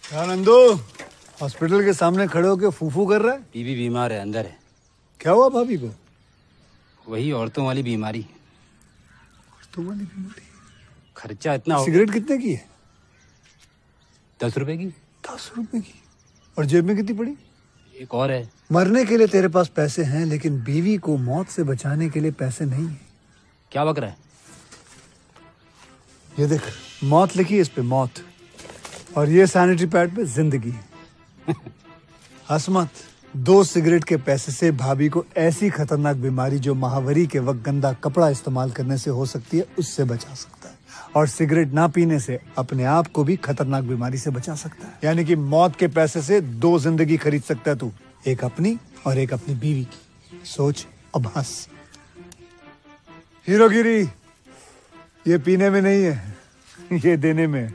क्या नंदू हॉस्पिटल के सामने खड़े होके फूफू कर रहा है? बीवी बीमार है, अंदर है। क्या हुआ भाभी को? वही औरतों वाली बीमारी। औरतों वाली बीमारी? खर्चा इतना हो। सिगरेट कितने की है? 10 रुपए की। 10 रुपए की? और जेब में कितनी पड़ी? एक और है। मरने के लिए तेरे पास पैसे हैं, लेकिन बीवी को मौत से बचाने के लिए पैसे नहीं है। क्या बक रहा है? ये देख, मौत लिखी है इस पे, मौत। और ये सैनिटरी पैड पे जिंदगी। हंस मत। 2 सिगरेट के पैसे से भाभी को ऐसी खतरनाक बीमारी जो महावरी के वक्त गंदा कपड़ा इस्तेमाल करने से हो सकती है, उससे बचा सकता है। और सिगरेट ना पीने से अपने आप को भी खतरनाक बीमारी से बचा सकता है। यानी कि मौत के पैसे से 2 जिंदगी खरीद सकता है तू, एक अपनी और एक अपनी बीवी की। सोच अब हंस। हीरोगिरी ये पीने में नहीं है, ये देने में है।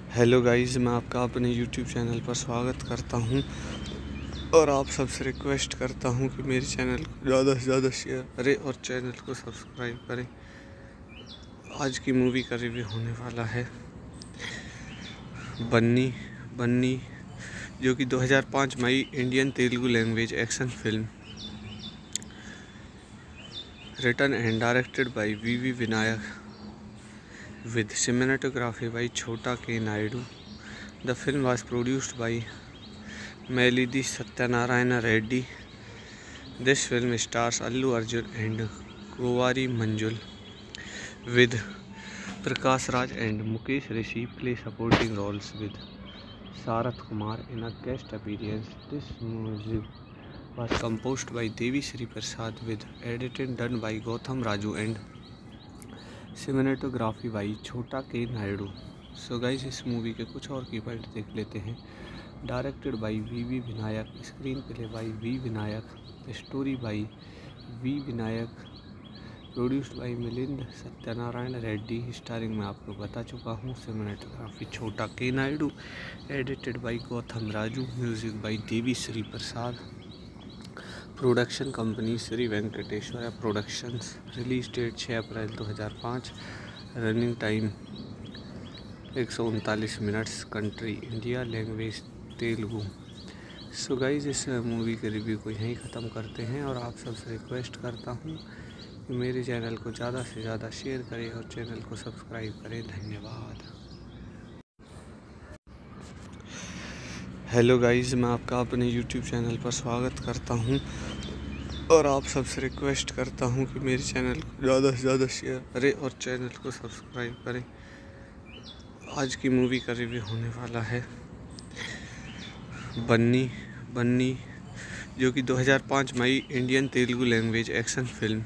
हेलो गाइस, मैं आपका अपने यूट्यूब चैनल पर स्वागत करता हूं और आप सबसे रिक्वेस्ट करता हूं कि मेरे चैनल को ज़्यादा से ज़्यादा शेयर करें और चैनल को सब्सक्राइब करें। आज की मूवी का रिव्यू होने वाला है बन्नी बन्नी, जो कि 2005 में आई Indian Telugu language action film, written and directed by we Vinayak with cinematography by Chhota K. Naidu. The film was produced by Melidi Satyanarayana Reddy. This film stars Allu Arjun and Kovari Manjul, with Prakash Raj and Mukesh Rishi play supporting roles with Sarath Kumar in a guest appearance. This music was composed by Devi Sri Prasad with editing done by Gautam Raju and cinematography by Chota के Naidu. So guys, इस movie के कुछ और की point देख लेते हैं। Directed by we Vinayak, screen play by we Vinayak, story by we Vinayak, produced by Milind Satyanarayana Reddy. Starring में आपको बता चुका हूँ। सिनेमेटोग्राफी छोटा के Naidu, edited by Gautam Raju, music by Devi Sri Prasad. Production company Sri Venkateswara productions. Release date 6 April 2005। Running time 139 minutes. Country India, language Telugu. So guys, इस movie के review को यहीं ख़त्म करते हैं और आप सबसे रिक्वेस्ट करता हूँ कि मेरे चैनल को ज़्यादा से ज़्यादा शेयर करें और चैनल को सब्सक्राइब करें। धन्यवाद। हेलो गाइस, मैं आपका अपने यूट्यूब चैनल पर स्वागत करता हूं और आप सबसे रिक्वेस्ट करता हूं कि मेरे चैनल को ज़्यादा से ज़्यादा शेयर करें और चैनल को सब्सक्राइब करें। आज की मूवी का रिव्यू होने वाला है बन्नी, जो कि 2005 में आई Indian Telugu language action film,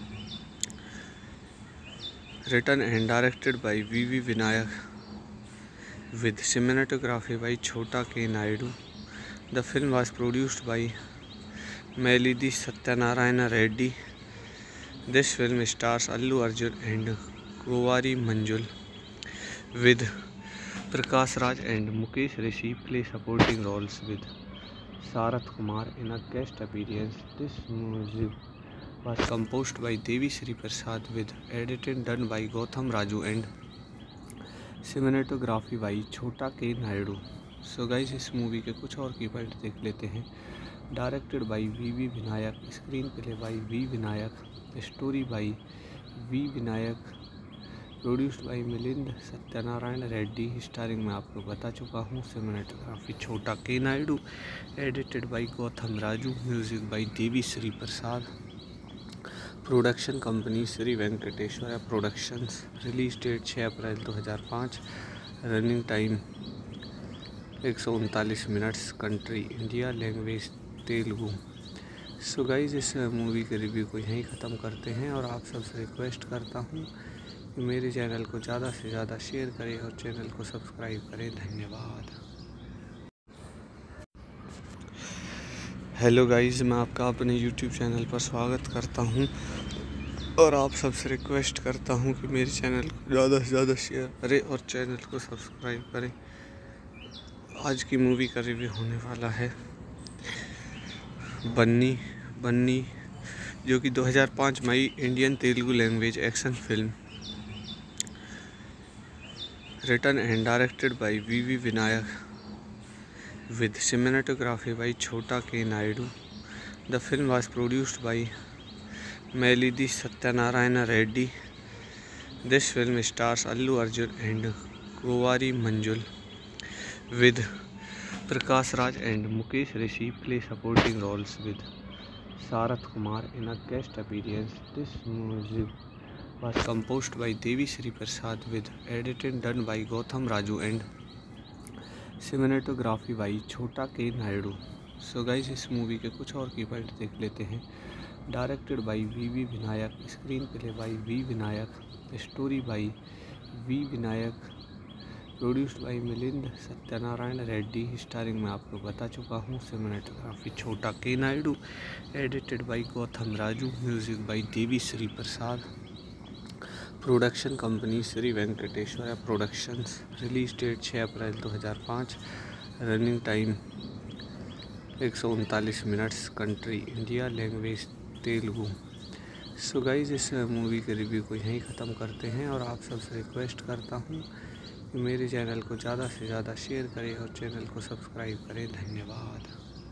written and directed by we Vinayak with cinematography by Chhota K. Naidu. The film was produced by Melidi Satyanarayana Reddy. This film stars Allu Arjun and Kovari Manjul, with Prakash Raj and Mukesh Rishi play supporting roles with Sarath Kumar in a guest appearance. This music was composed by Devi Sri Prasad with editing done by Gautam Raju and cinematography by Chota के Naidu. So guys, इस movie के कुछ और की point देख लेते हैं। Directed by we Vinayak, screen play by we Vinayak, story by we Vinayak, produced by Milind Satyanarayana Reddy. Starring में आपको बता चुका हूँ। सिनेमेटोग्राफी छोटा के Naidu, edited by Gautam Raju, music by Devi Sri Prasad. Production company Sri Venkateswara productions. Release date 6 April 2005। Running time 139 minutes. Country India, language Telugu. So guys, इस movie के review को यहीं ख़त्म करते हैं और आप सबसे रिक्वेस्ट करता हूँ कि मेरे चैनल को ज़्यादा से ज़्यादा शेयर करें और चैनल को सब्सक्राइब करें। धन्यवाद। हेलो गाइस, मैं आपका अपने यूट्यूब चैनल पर स्वागत करता हूं और आप सबसे रिक्वेस्ट करता हूं कि मेरे चैनल को ज़्यादा से ज़्यादा शेयर करें और चैनल को सब्सक्राइब करें। आज की मूवी का रिव्यू होने वाला है बन्नी, जो कि 2005 में आई Indian Telugu language action film, written and directed by we Vinayak with cinematography by Chhota K. Naidu. The film was produced by Melidi Satyanarayana Reddy. This film stars Allu Arjun and Kovari Manjul, with Prakash Raj and Mukesh Rishi play supporting roles with Sarath Kumar in a guest appearance. This music was composed by Devi Sri Prasad with editing done by Gautam Raju and cinematography by Chota के Naidu. So guys, इस movie के कुछ और की point देख लेते हैं। Directed by we Vinayak, screen play by we Vinayak, story by we Vinayak, produced by Milind Satyanarayana Reddy. Starring में आपको बता चुका हूँ। सिनेमेटोग्राफी छोटा के Naidu, edited by Gautam Raju, music by Devi Sri Prasad. Production company Sri Venkateswara productions. Release date 6 April 2005। Running time 139 minutes. Country India, language Telugu. So guys, इस movie के review को यहीं ख़त्म करते हैं और आप सबसे रिक्वेस्ट करता हूँ कि मेरे चैनल को ज़्यादा से ज़्यादा शेयर करें और चैनल को सब्सक्राइब करें। धन्यवाद।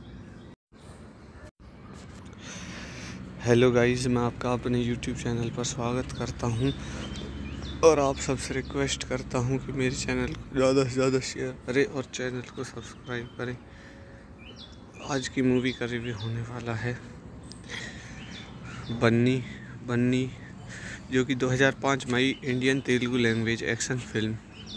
हेलो गाइज, मैं आपका अपने यूट्यूब चैनल पर स्वागत करता हूं और आप सबसे रिक्वेस्ट करता हूं कि मेरे चैनल को ज़्यादा से ज़्यादा शेयर करें और चैनल को सब्सक्राइब करें। आज की मूवी का रिव्यू होने वाला है बन्नी, जो कि 2005 मई Indian Telugu language action film,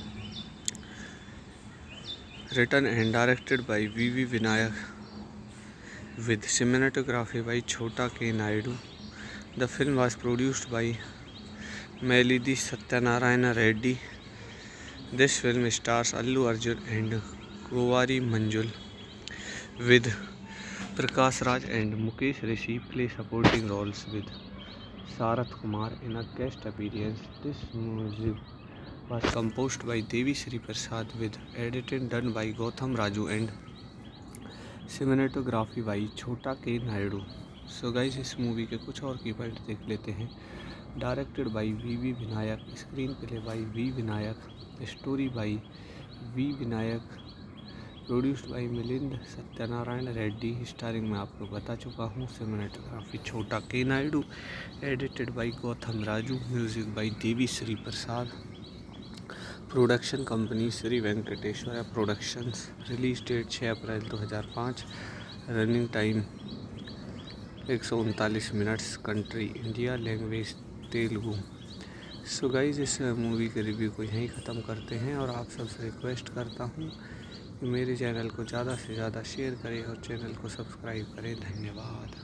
written and directed by we Vinayak with cinematography by Chhota K. Naidu. The film was produced by Melody Satyanarayana Reddy. This film stars Allu Arjun and Kovari Manjul, with Prakash Raj and Mukesh Rishi play supporting roles with Sarath Kumar in a guest appearance. This music was composed by Devi Sri Prasad with editing done by Gautam Raju and cinematography by Chota के Naidu. So guys, इस movie के कुछ और की point देख लेते हैं। Directed by we Vinayak, screen play by we Vinayak, story by we Vinayak, produced by Milind Satyanarayana Reddy. Starring में आपको बता चुका हूँ। सिनेमेटोग्राफी छोटा के Naidu, edited by Gautam Raju, music by Devi Sri Prasad. Production company Sri Venkateswara productions. Release date 6 April 2005। Running time 139 minutes. Country India, language Telugu. So guys, इस movie के review को यहीं ख़त्म करते हैं और आप सबसे रिक्वेस्ट करता हूँ कि मेरे चैनल को ज़्यादा से ज़्यादा शेयर करें और चैनल को सब्सक्राइब करें। धन्यवाद।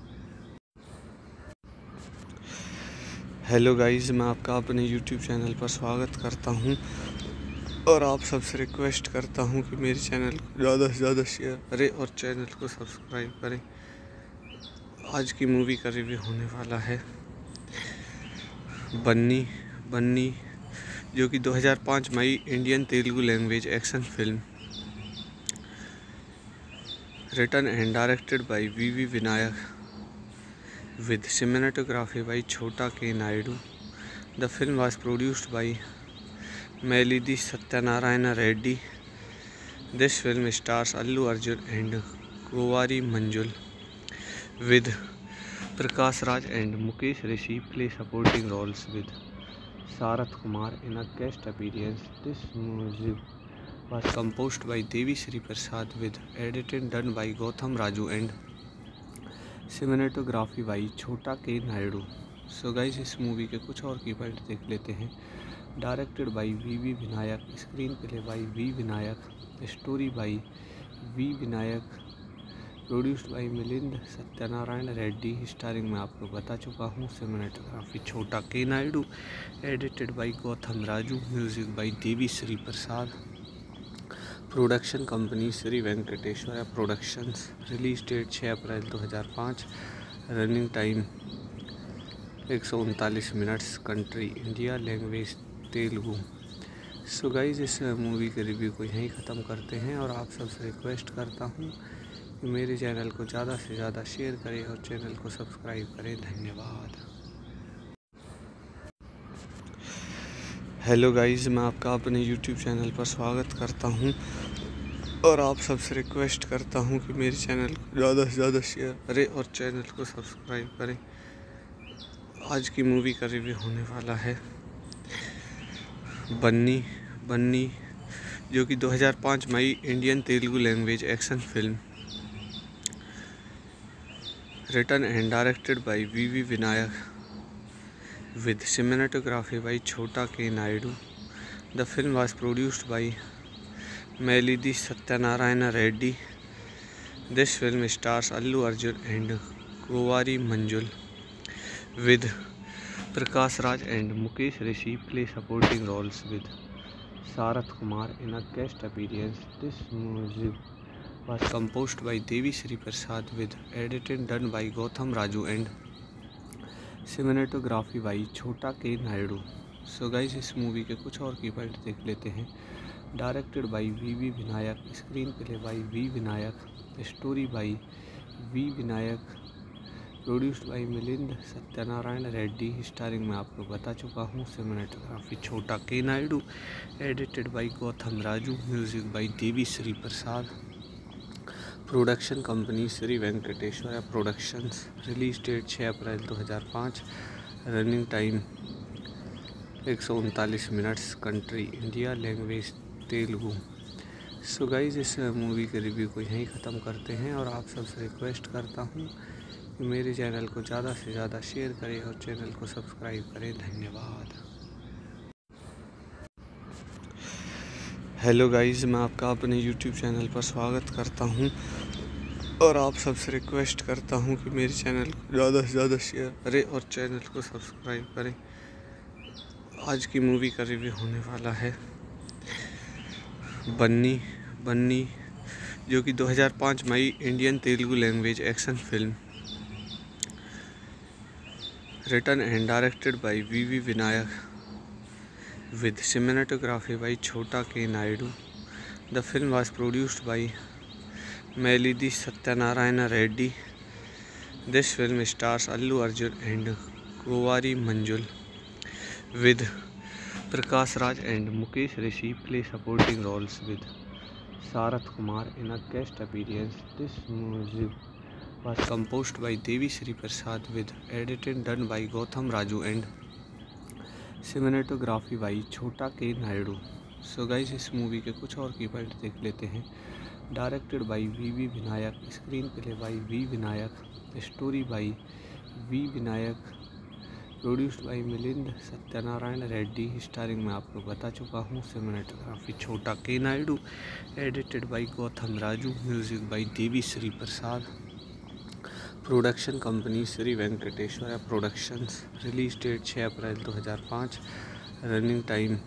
हेलो गाइज, मैं आपका अपने यूट्यूब चैनल पर स्वागत करता हूं और आप सबसे रिक्वेस्ट करता हूं कि मेरे चैनल को ज़्यादा से ज़्यादा शेयर करें और चैनल को सब्सक्राइब करें। आज की मूवी का रिव्यू होने वाला है बन्नी, जो कि 2005 मई Indian Telugu language action film, written and directed by we Vinayak with cinematography by Chhota K. Naidu. The film was produced by Melody Satyanarayana Reddy. This film stars Allu Arjun and Kovari Manjul, with Prakash Raj and Mukesh Rishi play supporting roles with Sarath Kumar in a guest appearance. This music was composed by Devi Sri Prasad with editing done by Gautam Raju and cinematography by Chota के Naidu. So guys, इस movie के कुछ और की point देख लेते हैं। Directed by we Vinayak, screen play by we Vinayak, story by we Vinayak, produced by Milind Satyanarayana Reddy. Starring में आपको बता चुका हूँ। सिनेमेटोग्राफी छोटा के Naidu, edited by Gautam Raju, music by Devi Sri Prasad. Production company Sri Venkateswara productions. Release date 6 April 2005। Running time 139 minutes. Country India, language Telugu. So guys, इस movie के review को यहीं ख़त्म करते हैं और आप सबसे रिक्वेस्ट करता हूँ कि मेरे चैनल को ज़्यादा से ज़्यादा शेयर करें और चैनल को सब्सक्राइब करें। धन्यवाद। हेलो गाइज, मैं आपका अपने यूट्यूब चैनल पर स्वागत करता हूं और आप सबसे रिक्वेस्ट करता हूं कि मेरे चैनल को ज़्यादा से ज़्यादा शेयर करें और चैनल को सब्सक्राइब करें। आज की मूवी का रिव्यू होने वाला है बन्नी, जो कि 2005 मई Indian Telugu language action film, written and directed by we Vinayak with cinematography by Chhota K. Naidu. The film was produced by Melody Satyanarayana Reddy. This film stars Allu Arjun and Kovari Manjul, with Prakash Raj and Mukesh Rishi play supporting roles with Sarath Kumar in a guest appearance. This music was composed by Devi Sri Prasad with editing done by Gautam Raju and cinematography by Chota के Naidu. So guys इस movie के कुछ और की point देख लेते हैं। Directed by we Vinayak, screen play by we Vinayak, story by we Vinayak, produced by Milind Satyanarayana Reddy, starring में आप लोग बता चुका हूँ। सिनेमेटोग्राफी छोटा के Naidu, edited by Gautam Raju, music by Devi Sri Prasad, production company Sri Venkateswara productions, release date 6 April 2005, running time 139 minutes, country India, language Telugu. So guys इस movie के review को यहीं ख़त्म करते हैं और आप सबसे रिक्वेस्ट करता हूँ कि मेरे चैनल को ज़्यादा से ज़्यादा शेयर करें और चैनल को सब्सक्राइब करें। धन्यवाद। हेलो गाइज, मैं आपका अपने यूट्यूब चैनल पर स्वागत करता हूं और आप सबसे रिक्वेस्ट करता हूं कि मेरे चैनल को ज़्यादा से ज़्यादा शेयर करें और चैनल को सब्सक्राइब करें। आज की मूवी का रिव्यू होने वाला है बन्नी, जो कि 2005 में आई Indian Telugu language action film, written and directed by we Vinayak, with cinematography by Chhota K. Naidu. The film was produced by Melody Satyanarayana Reddy. This film stars Allu Arjun and Kovari Manjul, with Prakash Raj and Mukesh Rishi play supporting roles with Sarath Kumar in a guest appearance. This music was composed by Devi Sri Prasad with editing done by Gautam Raju and cinematography by Chota के Naidu. So guys इस movie के कुछ और की point देख लेते हैं। Directed by we Vinayak, screen play by we Vinayak, story by we Vinayak, produced by Milind Satyanarayana Reddy, starring में आप लोग बता चुका हूँ। सिनेमेटोग्राफी छोटा के Naidu, edited by Gautam Raju, music by Devi Sri Prasad, production company Sri Venkateswara productions, release date 6 April 2005, running time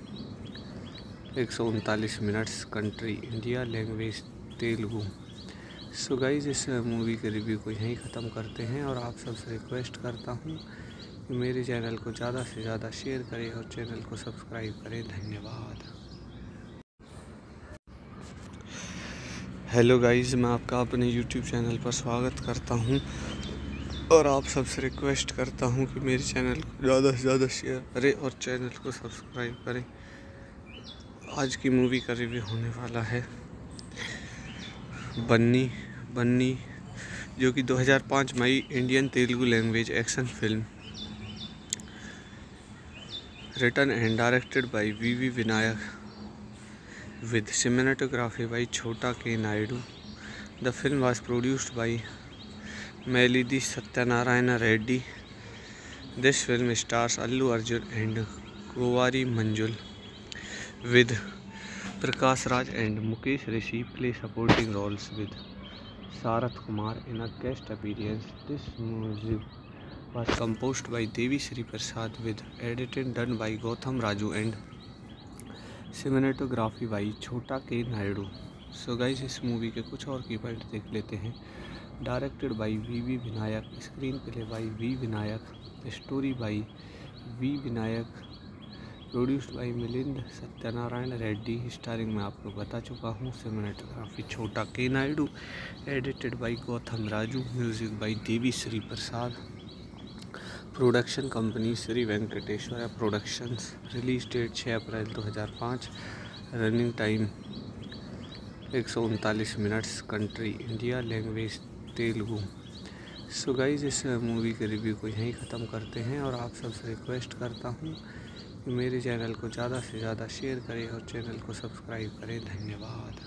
139 minutes, country India, language Telugu. So guys इस movie के review को यहीं ख़त्म करते हैं और आप सबसे रिक्वेस्ट करता हूँ कि मेरे चैनल को ज़्यादा से ज़्यादा शेयर करें और चैनल को सब्सक्राइब करें। धन्यवाद। हेलो गाइज, मैं आपका अपने यूट्यूब चैनल पर स्वागत करता हूं और आप सबसे रिक्वेस्ट करता हूं कि मेरे चैनल को ज़्यादा से ज़्यादा शेयर करें और चैनल को सब्सक्राइब करें। आज की मूवी का रिव्यू होने वाला है बन्नी, जो कि 2005 में आई Indian Telugu language action film, written and directed by we Vinayak, with cinematography by Chhota K. Naidu. The film was produced by Melody Satyanarayana Reddy. This film stars Allu Arjun and Kovari Manjul, with Prakash Raj and Mukesh Rishi play supporting roles with Sarath Kumar in a guest appearance. This music was composed by Devi Sri Prasad with editing done by Gautam Raju and cinematography by Chota के Naidu. So guys इस movie के कुछ और की point देख लेते हैं। Directed by we Vinayak, screen play by we Vinayak, story by we Vinayak, produced by Milind Satyanarayana Reddy, starring में आप लोग बता चुका हूँ। सिनेमेटोग्राफी छोटा के Naidu, edited by Gautam Raju, music by Devi Sri Prasad, production company Sri Venkateswara productions, release date 6 April 2005, running time 139 minutes, country India, language Telugu. So guys इस movie के review को यहीं ख़त्म करते हैं और आप सबसे रिक्वेस्ट करता हूँ कि मेरे चैनल को ज़्यादा से ज़्यादा शेयर करें और चैनल को सब्सक्राइब करें। धन्यवाद।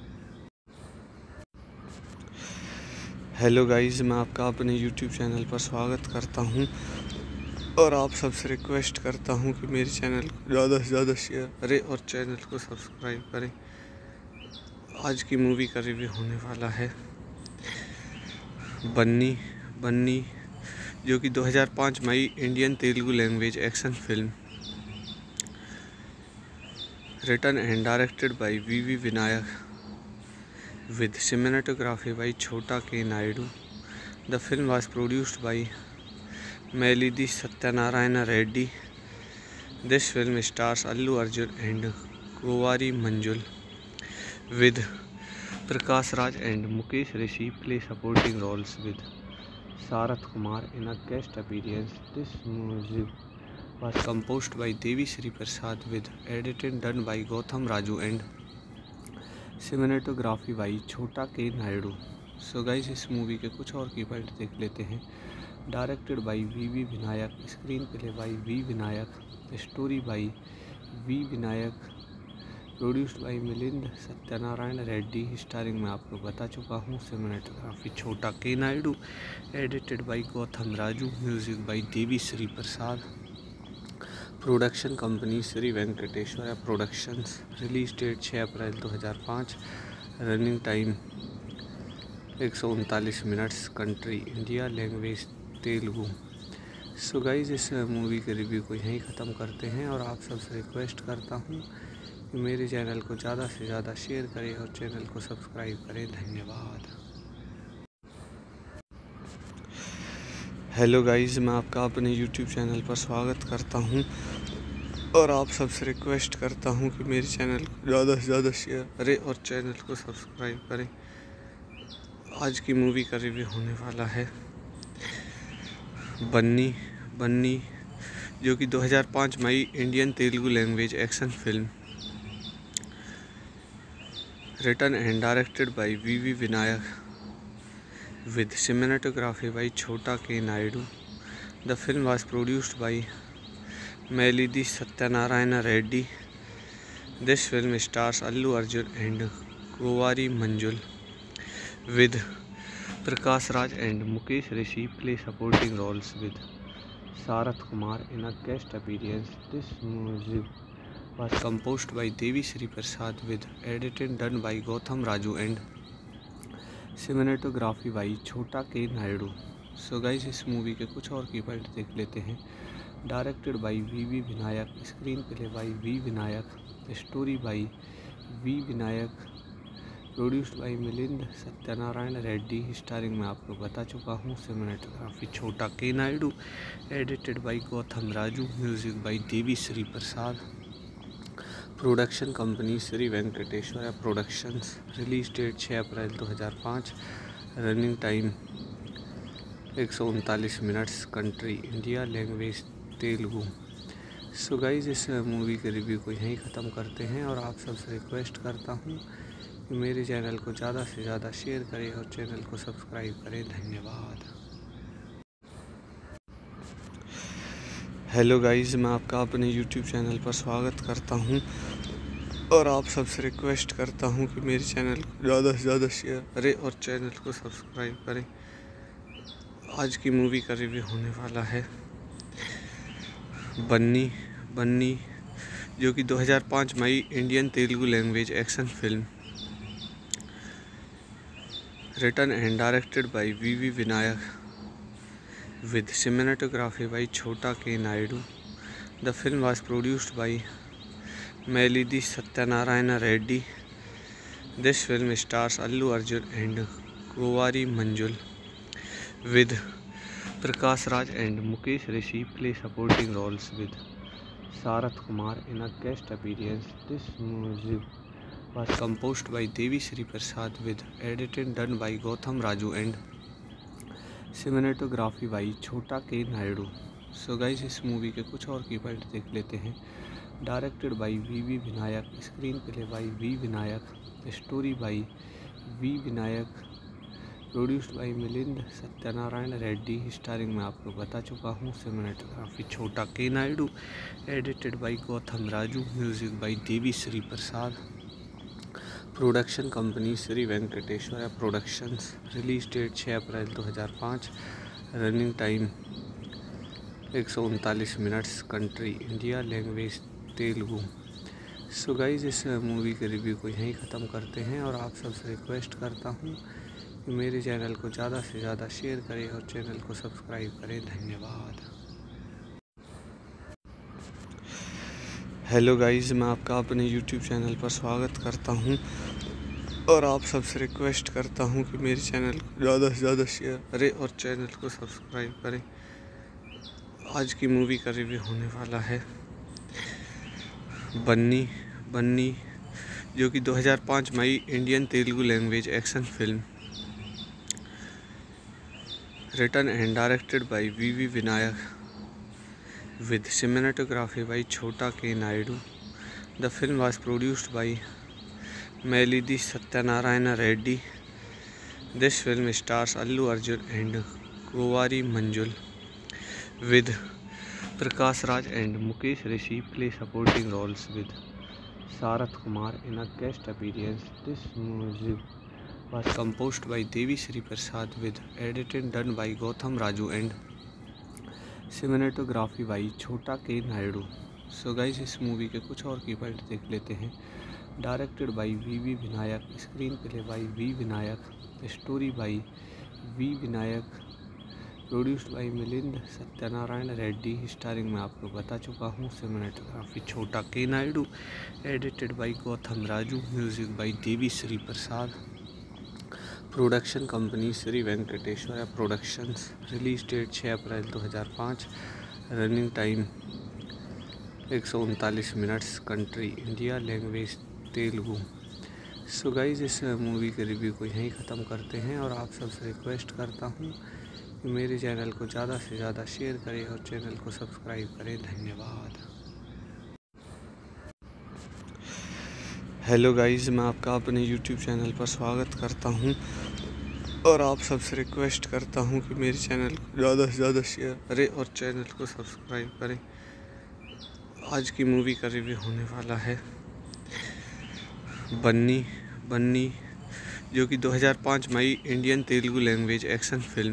हेलो गाइज, मैं आपका अपने यूट्यूब चैनल पर स्वागत करता हूं और आप सबसे रिक्वेस्ट करता हूं कि मेरे चैनल को ज़्यादा से ज़्यादा शेयर करें और चैनल को सब्सक्राइब करें। आज की मूवी का रिव्यू होने वाला है बन्नी, जो कि 2005 में आई Indian Telugu language action film, written and directed by we Vinayak, with cinematography by Chhota K. Naidu. The film was produced by Melody Satyanarayana Reddy. This film stars Allu Arjun and Kuwari Manjul with Prakash Raj and Mukesh Rishi play supporting roles with Sarath Kumar in a guest appearance. This music was composed by Devi Sri Prasad with editing done by Gautam Raju and cinematography by Chhota K. Naidu. So guys, इस movie के कुछ और की point देख लेते हैं। Directed by we Vinayak, screen play by we Vinayak, story by we Vinayak, produced by Milind Satyanarayana Reddy, starring में आपको बता चुका हूँ। सिनेमेटोग्राफी छोटा के Naidu, edited by Gautam Raju, music by Devi Sri Prasad, production company Sri Venkateswara productions. Release date 6 April 2005, running time 139 minutes, country India, language Telugu. So guys, इस movie के review को यहीं ख़त्म करते हैं और आप सबसे रिक्वेस्ट करता हूँ कि मेरे चैनल को ज़्यादा से ज़्यादा शेयर करें और चैनल को सब्सक्राइब करें। धन्यवाद। हेलो गाइज, मैं आपका अपने YouTube चैनल पर स्वागत करता हूँ और आप सबसे रिक्वेस्ट करता हूँ कि मेरे चैनल को ज़्यादा से ज़्यादा शेयर करें और चैनल को सब्सक्राइब करें। आज की मूवी का रिव्यू होने वाला है बन्नी, जो कि 2005 में आई Indian Telugu language action film, written and directed by we Vinayak with cinematography by Chhota K. Naidu. The film was produced by Melody Satyanarayana Reddy. This film stars Allu Arjun and Kuwari Manjul with Prakash Raj and Mukesh Rishi play supporting roles with Sarath Kumar in a guest appearance. This music was composed by Devi Sri Prasad with editing done by Gautam Raju and cinematography by Chota के Naidu. So guys, इस movie के कुछ और की point देख लेते हैं। Directed by we Vinayak, screen play by we Vinayak, story by we Vinayak, produced by Milind Satyanarayana Reddy, starring में आपको बता चुका हूँ। सिनेमेटोग्राफी छोटा के Naidu, edited by Gautam Raju, music by Devi Sri Prasad, production company Sri Venkateswara productions. Release date 6 April 2005, running time 139 minutes, country India, language Telugu. So guys, इस movie के review को यहीं ख़त्म करते हैं और आप सबसे रिक्वेस्ट करता हूँ कि मेरे चैनल को ज़्यादा से ज़्यादा शेयर करें और चैनल को सब्सक्राइब करें। धन्यवाद। हेलो गाइज, मैं आपका अपने YouTube चैनल पर स्वागत करता हूँ और आप सबसे रिक्वेस्ट करता हूँ कि मेरे चैनल को ज़्यादा से ज़्यादा शेयर करें और चैनल को सब्सक्राइब करें। आज की मूवी का रिव्यू होने वाला है बन्नी, जो कि 2005 में आई Indian Telugu language action film, written and directed by we Vinayak with cinematography by Chhota K. Naidu. The film was produced by Melody Satyanarayana Reddy. This film stars Allu Arjun and Kuwari Manjul with Prakash Raj and Mukesh Rishi play supporting roles with Sarath Kumar in a guest appearance. This music was composed by Devi Sri Prasad with editing done by Gautam Raju and cinematography by Chota के Naidu. So guys, इस movie के कुछ और की point देख लेते हैं। Directed by we Vinayak, screen play by we Vinayak, story by we Vinayak, produced by Milind Satyanarayana Reddy, starring में आपको बता चुका हूँ। सिनेमेटोग्राफी छोटा के Naidu, edited by Gautam Raju, music by Devi Sri Prasad, production company Sri Venkateswara productions. Release date 6 April 2005, running time 139 minutes, country India, language Telugu. So guys, इस movie के review को यहीं ख़त्म करते हैं और आप सबसे रिक्वेस्ट करता हूँ कि मेरे चैनल को ज़्यादा से ज़्यादा शेयर करें और चैनल को सब्सक्राइब करें। धन्यवाद। हेलो गाइज, मैं आपका अपने YouTube चैनल पर स्वागत करता हूँ और आप सबसे रिक्वेस्ट करता हूँ कि मेरे चैनल को ज़्यादा से ज़्यादा शेयर करें और चैनल को सब्सक्राइब करें। आज की मूवी का रिव्यू होने वाला है बन्नी बन्नी जो कि 2005 में Indian Telugu language action film written and directed by V.V. Vinayak with cinematography by Chhota K. Naidu. The film was produced by Melidi Satyanarayana Reddy. This film stars Allu Arjun and Govari Manjul with Prakash Raj and Mukesh Rishi play supporting roles with Sarath Kumar in a guest appearance. This music was composed by Devi Sri Prasad with editing done by Gautam Raju and cinematography by Chhota K. Naidu. So guys, इस movie के कुछ और की point देख लेते हैं। Directed by we Vinayak, screen play by we Vinayak, story by we Vinayak, produced by Milind Satyanarayana Reddy, starring में आपको बता चुका हूँ। सिनेमेटोग्राफी छोटा के Naidu, edited by Gautam Raju, music by Devi Sri Prasad, production company Sri Venkateswara productions. Release date 6 April 2005, running time 139 minutes, country India, language Telugu. So guys, इस movie के review को यहीं ख़त्म करते हैं और आप सबसे रिक्वेस्ट करता हूँ कि मेरे चैनल को ज़्यादा से ज़्यादा शेयर करें और चैनल को सब्सक्राइब करें। धन्यवाद। हेलो गाइज, मैं आपका अपने यूट्यूब चैनल पर स्वागत करता हूं और आप सबसे रिक्वेस्ट करता हूं कि मेरे चैनल को ज़्यादा से ज़्यादा शेयर करें और चैनल को सब्सक्राइब करें। आज की मूवी का रिव्यू होने वाला है बन्नी बन्नी, जो कि 2005 में Indian Telugu language action film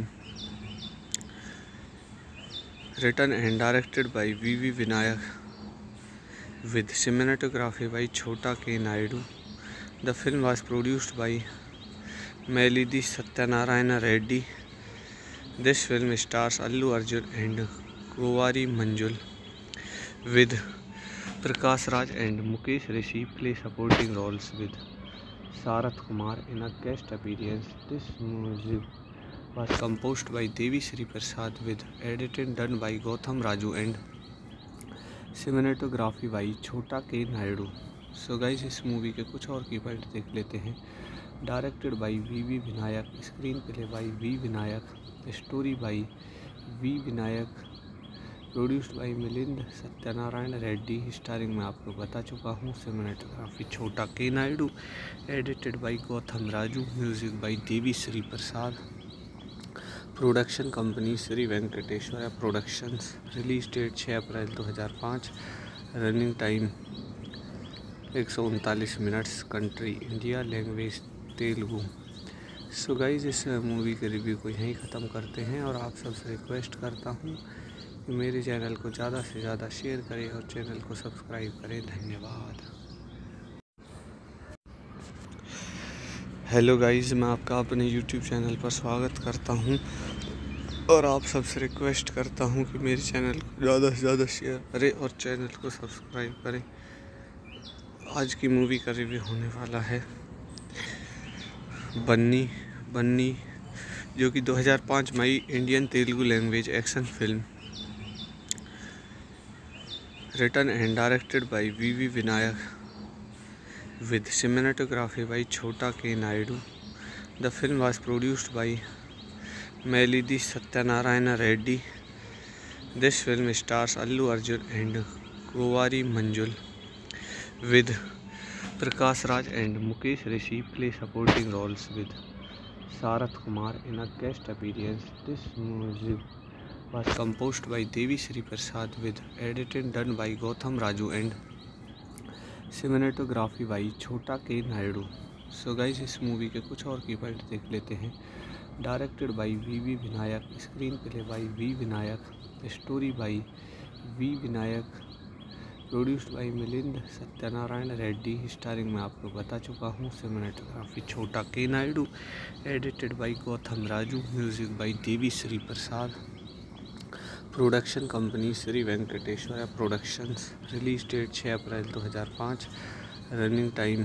written and directed by we Vinayak with cinematography by Chhota K. Naidu. The film was produced by Melidi Satyanarayana Reddy. This film stars Allu Arjun and Govari Manjul with Prakash Raj and Mukesh Rishi play supporting roles with Sarath Kumar in a guest appearance. This music was composed by Devi Sri Prasad with editing done by Gautam Raju and cinematography by Chota के Naidu. So guys, इस movie के कुछ और की point देख लेते हैं। Directed by we Vinayak, screen play by we Vinayak, story by we Vinayak, produced by Milind Satyanarayana Reddy, starring में आपको बता चुका हूँ। सिनेमेटोग्राफी छोटा के Naidu, edited by Gautam Raju, music by Devi Sri Prasad, production company Sri Venkateswara productions. Release date 6 April 2005, running time 139 minutes, country India, language Telugu. So guys, इस movie के review को यहीं ख़त्म करते हैं और आप सबसे रिक्वेस्ट करता हूँ कि मेरे चैनल को ज़्यादा से ज़्यादा शेयर करें और चैनल को सब्सक्राइब करें। धन्यवाद। हेलो गाइज, मैं आपका अपने यूट्यूब चैनल पर स्वागत करता हूं और आप सबसे रिक्वेस्ट करता हूं कि मेरे चैनल को ज़्यादा से ज़्यादा शेयर करें और चैनल को सब्सक्राइब करें। आज की मूवी का रिव्यू होने वाला है बन्नी बन्नी, जो कि 2005 में Indian Telugu language action film written and directed by we Vinayak with cinematography by Chhota K. Naidu. The film was produced by Melidi Satyanarayana Reddy. This film stars Allu Arjun and Govari Manjul with Prakash Raj and Mukesh Rishi play supporting roles with Sarath Kumar in a guest appearance. This music was composed by Devi Sri Prasad with editing done by Gautam Raju and cinematography by Chota के Naidu. So guys, इस movie के कुछ और की point देख लेते हैं। Directed by we Vinayak, screen play by we Vinayak, story by we Vinayak, produced by Milind Satyanarayana Reddy, starring में आपको बता चुका हूँ। सिनेमेटोग्राफी छोटा के Naidu, edited by Gautam Raju, music by Devi Sri Prasad, production company Sri Venkateswara productions. Release date 6 April 2005, running time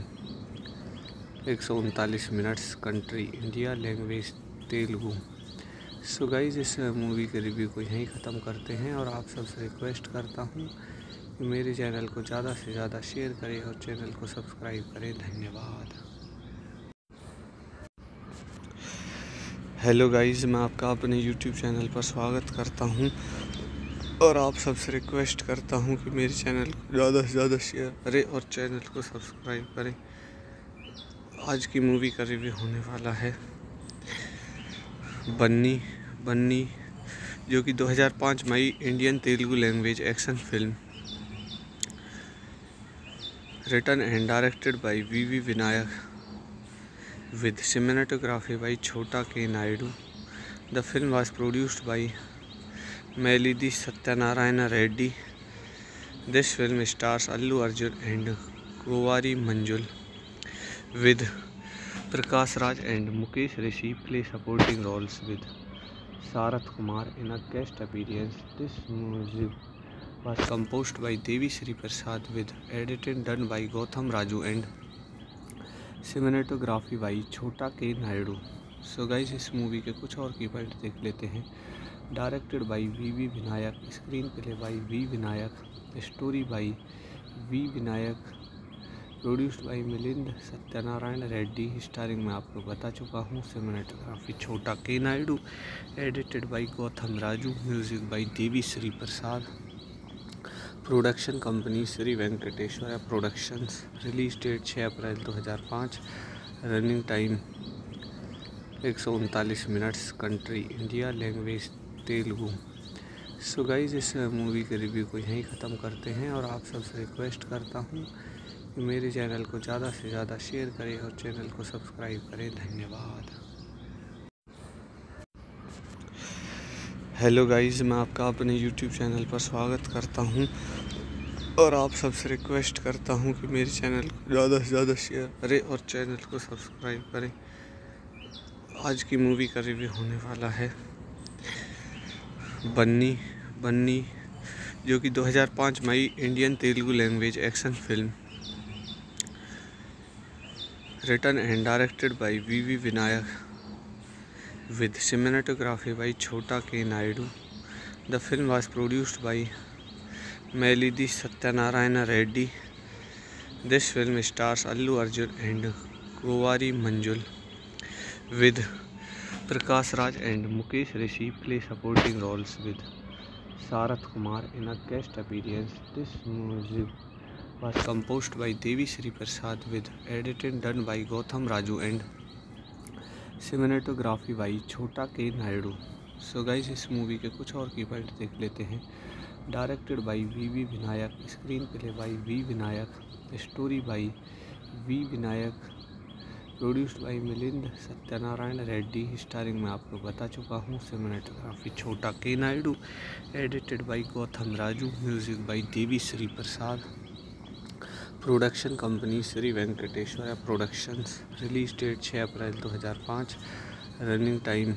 139 minutes, country India, language Telugu. So guys, इस movie के review को यहीं ख़त्म करते हैं और आप सबसे रिक्वेस्ट करता हूँ मेरे चैनल को ज़्यादा से ज़्यादा शेयर करें और चैनल को सब्सक्राइब करें। धन्यवाद। हेलो गाइस, मैं आपका अपने यूट्यूब चैनल पर स्वागत करता हूं और आप सबसे रिक्वेस्ट करता हूं कि मेरे चैनल को ज़्यादा से ज़्यादा शेयर करें और चैनल को सब्सक्राइब करें। आज की मूवी का रिव्यू होने वाला है बन्नी बन्नी, जो कि 2005 में आई Indian Telugu language action film written and directed by we Vinayak with cinematography by Chhota K. Naidu. The film was produced by Melody Satyanarayana Reddy. This film stars Allu Arjun and Kovari Manjul, with Prakash Raj and Mukesh Rishi play supporting roles with Sarath Kumar in a guest appearance. This music was composed by Devi Sri Prasad with editing done by Gautam Raju and cinematography by Chota के Naidu. So guys, इस movie के कुछ और की point देख लेते हैं। Directed by we Vinayak, screen play by we Vinayak, story by we Vinayak, produced by Milind Satyanarayana Reddy. Starring में आपको बता चुका हूँ। सिनेमेटोग्राफी छोटा के Naidu, edited by Gautam Raju, music by Devi Sri Prasad. Production company Sri Venkateswara productions. Release date 6 April 2005। Running time 139 minutes. Country India, language Telugu. So guys, इस movie के review को यहीं ख़त्म करते हैं और आप सबसे रिक्वेस्ट करता हूँ कि मेरे चैनल को ज़्यादा से ज़्यादा शेयर करें और चैनल को सब्सक्राइब करें। धन्यवाद। हेलो गाइस, मैं आपका अपने यूट्यूब चैनल पर स्वागत करता हूं और आप सबसे रिक्वेस्ट करता हूं कि मेरे चैनल को ज़्यादा से ज़्यादा शेयर करें और चैनल को सब्सक्राइब करें। आज की मूवी का रिव्यू होने वाला है बन्नी बन्नी, जो कि 2005 में आई Indian Telugu language action film written and directed by we Vinayak with cinematography by Chhota K. Naidu. The film was produced by Melody Satyanarayana Reddy. This film stars Allu Arjun and Kovari Manjul, with Prakash Raj and Mukesh Rishi play supporting roles with Sarath Kumar in a guest appearance. This music was composed by Devi Sri Prasad with editing done by Gautam Raju and cinematography by Chota के Naidu. So guys, इस movie के कुछ और की point देख लेते हैं। Directed by we Vinayak, screen play by we Vinayak, story by we Vinayak, produced by Milind Satyanarayana Reddy. Starring में आपको बता चुका हूँ। सिनेमेटोग्राफी छोटा के Naidu, edited by Gautam Raju, music by Devi Sri Prasad. Production company Sri Venkateswara productions. Release date 6 April 2005। Running time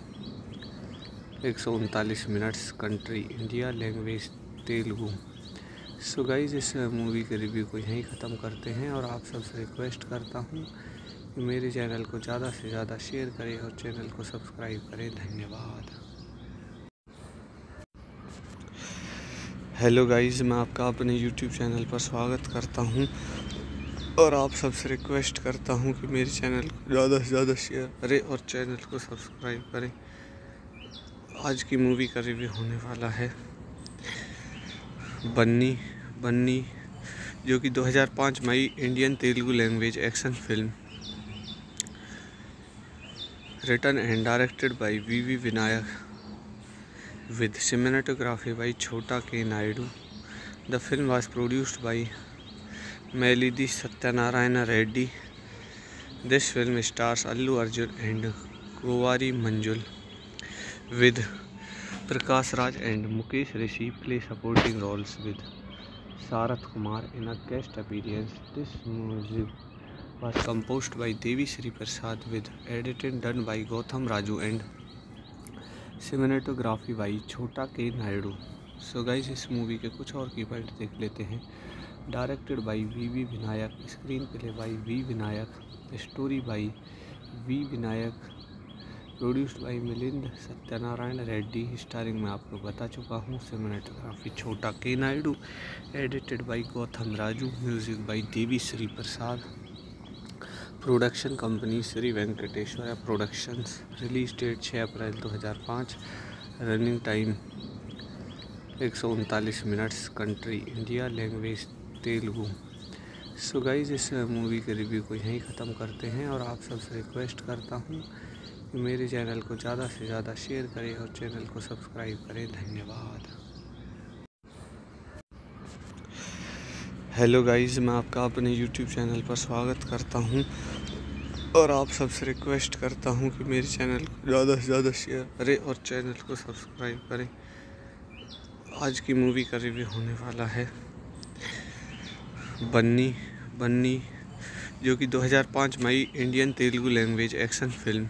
139 minutes. Country India, language Telugu. So guys, इस movie के review को यहीं ख़त्म करते हैं और आप सबसे रिक्वेस्ट करता हूँ कि मेरे चैनल को ज़्यादा से ज़्यादा शेयर करें और चैनल को सब्सक्राइब करें। धन्यवाद। हेलो गाइस, मैं आपका अपने यूट्यूब चैनल पर स्वागत करता हूं और आप सबसे रिक्वेस्ट करता हूं कि मेरे चैनल को ज़्यादा से ज़्यादा शेयर करें और चैनल को सब्सक्राइब करें। आज की मूवी का रिव्यू होने वाला है बन्नी बन्नी, जो कि 2005 में आई Indian Telugu language action film written and directed by we Vinayak with cinematography by Chhota K. Naidu. The film was produced by Melody Satyanarayana Reddy. This film stars Allu Arjun and Kovari Manjul, with Prakash Raj and Mukesh Rishi play supporting roles with Sarath Kumar in a guest appearance. This music was composed by Devi Sri Prasad with editing done by Gautam Raju and cinematography by Chota के Naidu. So guys, इस movie के कुछ और की point देख लेते हैं। Directed by we Vinayak, screen play by we Vinayak, story by we Vinayak, produced by Milind Satyanarayana Reddy, starring में आपको बता चुका हूँ। सिनेमेटोग्राफी छोटा के Naidu, edited by Gautam Raju, music by Devi Sri Prasad, production company Sri Venkateswara productions. Release date 6 April 2005, running time 139 minutes, country India, language Telugu. So guys, इस movie के review को यहीं ख़त्म करते हैं और आप सबसे रिक्वेस्ट करता हूँ कि मेरे चैनल को ज़्यादा से ज़्यादा शेयर करें और चैनल को सब्सक्राइब करें। धन्यवाद। हेलो गाइज, मैं आपका अपने यूट्यूब चैनल पर स्वागत करता हूँ और आप सबसे रिक्वेस्ट करता हूँ कि मेरे चैनल को ज़्यादा से ज़्यादा शेयर करें और चैनल को सब्सक्राइब करें। आज की मूवी का रिव्यू होने वाला है बन्नी, जो कि 2005 मई Indian Telugu language action film,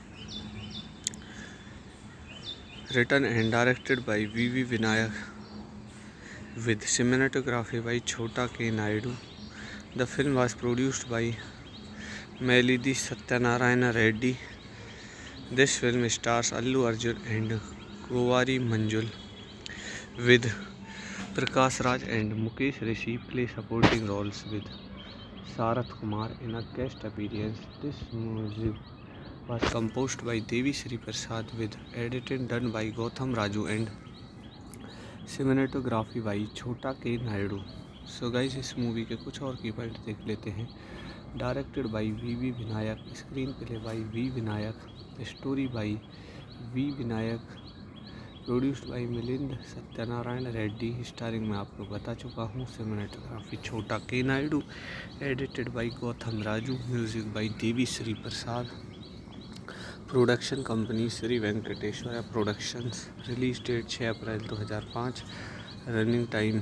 written and directed by we Vinayak, with cinematography by Chota के Naidu. The film was produced by Mallidi Satyanarayana Reddy. This film stars Allu Arjun and Kunwari Manjul, with Prakash Raj and Mukesh Rishi play supporting roles with Sarath Kumar in a guest appearance. This music was composed by Devi Sri Prasad with editing done by Gautam Raju and cinematography by Chhota K Naidu. So guys, इस movie के कुछ और की point देख लेते हैं। Directed by we Vinayak, screen play by we Vinayak, story by we Vinayak, produced by Milind Satyanarayana Reddy, starring में आपको बता चुका हूँ। सिनेमेटोग्राफी छोटा के Naidu, edited by Gautam Raju, music by Devi Sri Prasad, production company Sri Venkateswara productions. Release date 6 April 2005, running time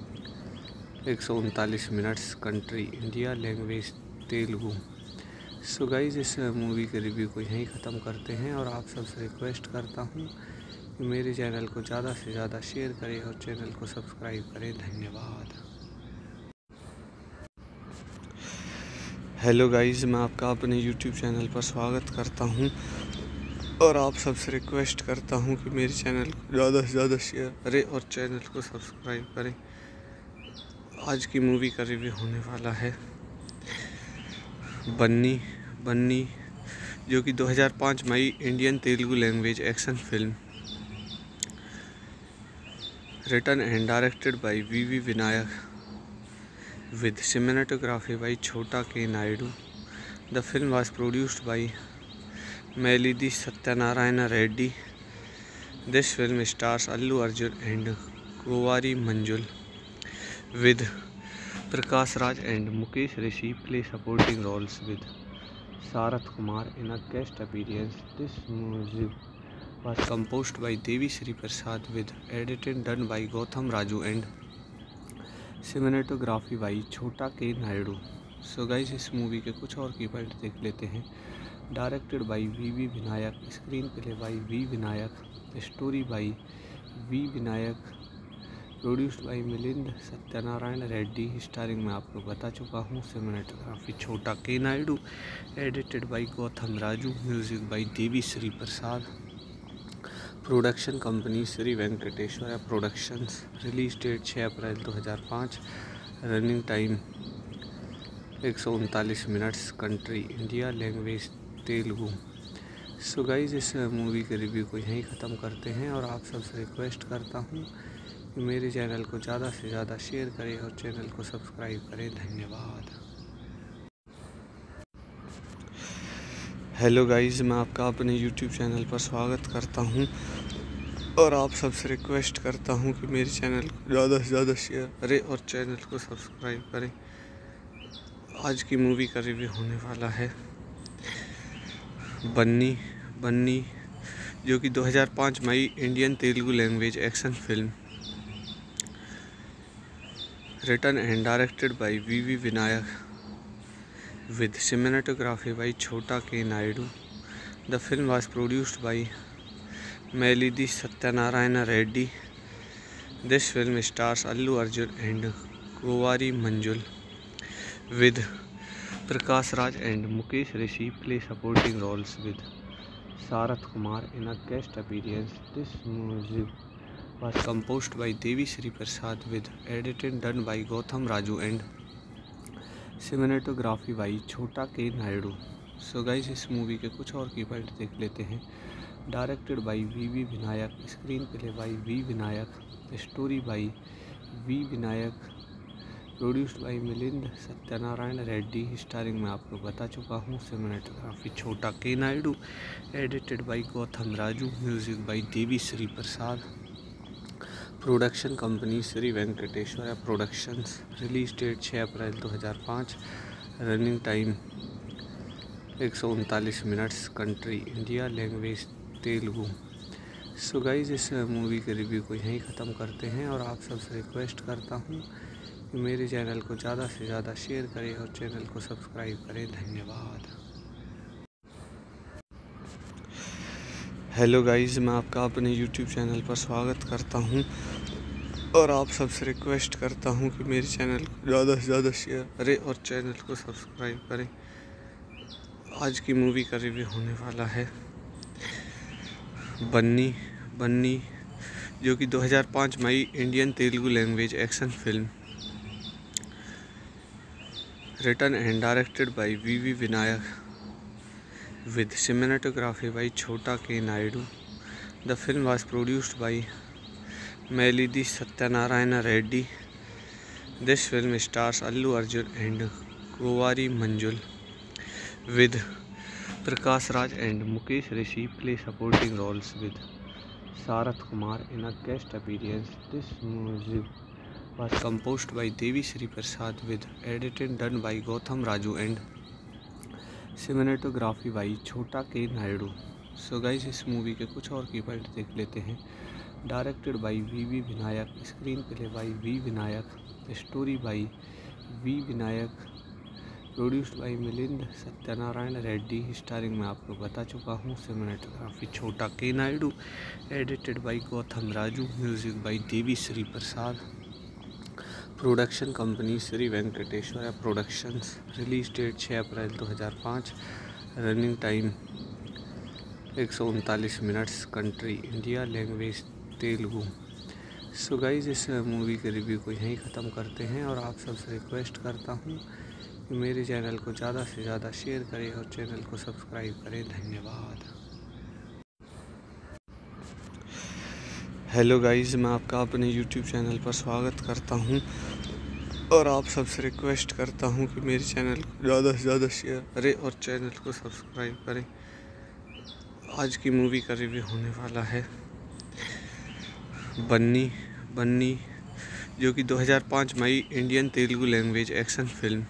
139 minutes, country India, language Telugu. So guys, इस movie के review को यहीं ख़त्म करते हैं और आप सबसे रिक्वेस्ट करता हूँ कि मेरे चैनल को ज़्यादा से ज़्यादा शेयर करें और चैनल को सब्सक्राइब करें। धन्यवाद। हेलो गाइस, मैं आपका अपने यूट्यूब चैनल पर स्वागत करता हूं और आप सबसे रिक्वेस्ट करता हूं कि मेरे चैनल को ज़्यादा से ज़्यादा शेयर करें और चैनल को सब्सक्राइब करें। आज की मूवी का रिव्यू होने वाला है बन्नी, जो कि 2005 मई Indian Telugu language action film, written and directed by we Vinayak, with cinematography by Chhota K Naidu. The film was produced by Melidi Satyanarayana Reddy. This film stars Allu Arjun and Kuwari Manjul, with Prakash Raj and Mukesh Rishi play supporting roles with Sarath Kumar in a guest appearance. This music was composed by Devi Sri Prasad with editing done by Gautam Raju and cinematography by Chota के Naidu. So guys, इस movie के कुछ और की point देख लेते हैं। Directed by we Vinayak, screen play by we Vinayak, story by we Vinayak, produced by Milind Satyanarayana Reddy, starring में आपको बता चुका हूँ। सिनेमेटोग्राफी छोटा के Naidu, edited by Gautam Raju, music by Devi Sri Prasad, production company Sri Venkateswara productions. Release date 6 April 2005, running time 139 minutes, country India, language Telugu. So guys, इस movie के review को यहीं ख़त्म करते हैं और आप सबसे रिक्वेस्ट करता हूँ कि मेरे चैनल को ज़्यादा से ज़्यादा शेयर करें और चैनल को सब्सक्राइब करें। धन्यवाद। हेलो गाइस, मैं आपका अपने यूट्यूब चैनल पर स्वागत करता हूं और आप सबसे रिक्वेस्ट करता हूं कि मेरे चैनल को ज़्यादा से ज़्यादा शेयर करें और चैनल को सब्सक्राइब करें। आज की मूवी का रिव्यू होने वाला है बन्नी, जो कि 2005 मई Indian Telugu language action film, written and directed by we Vinayak, with cinematography by Chhota K Naidu. The film was produced by Melidi Satyanarayana Reddy. This film stars Allu Arjun and Kuwari Manjul, with Prakash Raj and Mukesh Rishi play supporting roles with Sarath Kumar in a guest appearance. This music was composed by Devi Sri Prasad with editing done by Gautam Raju and cinematography by Chhota K Naidu. So guys, इस movie के कुछ और की point देख लेते हैं। Directed by we Vinayak, screen play by we Vinayak, story by we Vinayak, produced by Milind Satyanarayana Reddy, starring में आपको बता चुका हूँ। सिनेमेटोग्राफी छोटा के Naidu, edited by Gautam Raju, music by Devi Sri Prasad, production company Sri Venkateswara productions. Release date 6 April 2005, running time 139 minutes, country India, language Telugu. So guys, इस movie के review को यहीं ख़त्म करते हैं और आप सबसे रिक्वेस्ट करता हूँ कि मेरे चैनल को ज़्यादा से ज़्यादा शेयर करें और चैनल को सब्सक्राइब करें। धन्यवाद। हेलो गाइज, मैं आपका अपने यूट्यूब चैनल पर स्वागत करता हूँ और आप सबसे रिक्वेस्ट करता हूँ कि मेरे चैनल को ज़्यादा से ज़्यादा शेयर करें और चैनल को सब्सक्राइब करें। आज की मूवी का रिव्यू होने वाला है बन्नी, जो कि 2005 मई Indian Telugu language action film, written and directed by we Vinayak with cinematography by Chhota K Naidu. The film was produced by Melody Satyanarayana Reddy. This film stars Allu Arjun and Kovari Manjul, with Prakash Raj and Mukesh Rishi play supporting roles with Sarath Kumar in a guest appearance. This music was composed by Devi Sri Prasad with editing done by Gautam Raju and cinematography by Chota के Naidu. So guys, इस movie के कुछ और की point देख लेते हैं। Directed by we Vinayak, screen play by we Vinayak, story by we Vinayak, produced by Milind Satyanarayana Reddy, starring में आपको बता चुका हूँ। सिनेमेटोग्राफी छोटा के Naidu, edited by Gautam Raju, music by Devi Sri Prasad, production company Sri Venkateswara productions. Release date 6 April 2005, running time 139 minutes, country India, language Telugu. So guys, इस movie के review को यहीं ख़त्म करते हैं और आप सबसे रिक्वेस्ट करता हूँ कि मेरे चैनल को ज़्यादा से ज़्यादा शेयर करें और चैनल को सब्सक्राइब करें। धन्यवाद। हेलो गाइज, मैं आपका अपने यूट्यूब चैनल पर स्वागत करता हूँ और आप सबसे रिक्वेस्ट करता हूँ कि मेरे चैनल को ज़्यादा से ज़्यादा शेयर करें और चैनल को सब्सक्राइब करें। आज की मूवी का रिव्यू होने वाला है बन्नी, जो कि 2005 मई Indian Telugu language action film,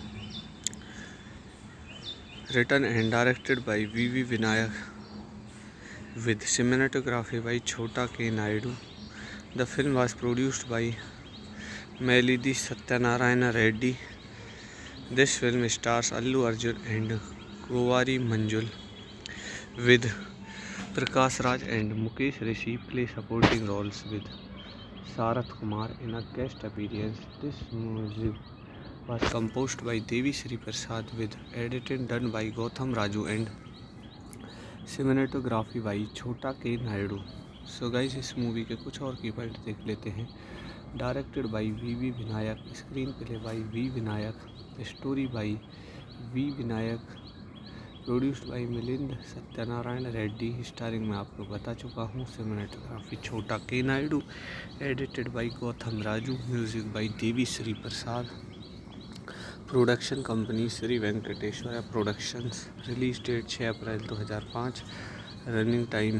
written and directed by we Vinayak with cinematography by Chhota K Naidu. The film was produced by Melody Satyanarayana Reddy. This film stars Allu Arjun and Kovari Manjul, with Prakash Raj and Mukesh Rishi play supporting roles with Sarath Kumar in a guest appearance. This music was composed by Devi Sri Prasad with editing done by Gautam Raju and cinematography by Chota के Naidu. So guys, इस movie के कुछ और की point देख लेते हैं। Directed by we Vinayak, screen play by we Vinayak, story by we Vinayak, produced by Milind Satyanarayana Reddy, starring में आपको बता चुका हूँ। सिनेमेटोग्राफी छोटा के Naidu, edited by Gautam Raju, music by Devi Sri Prasad, production company Sri Venkateswara productions. Release date 6 April 2005, running time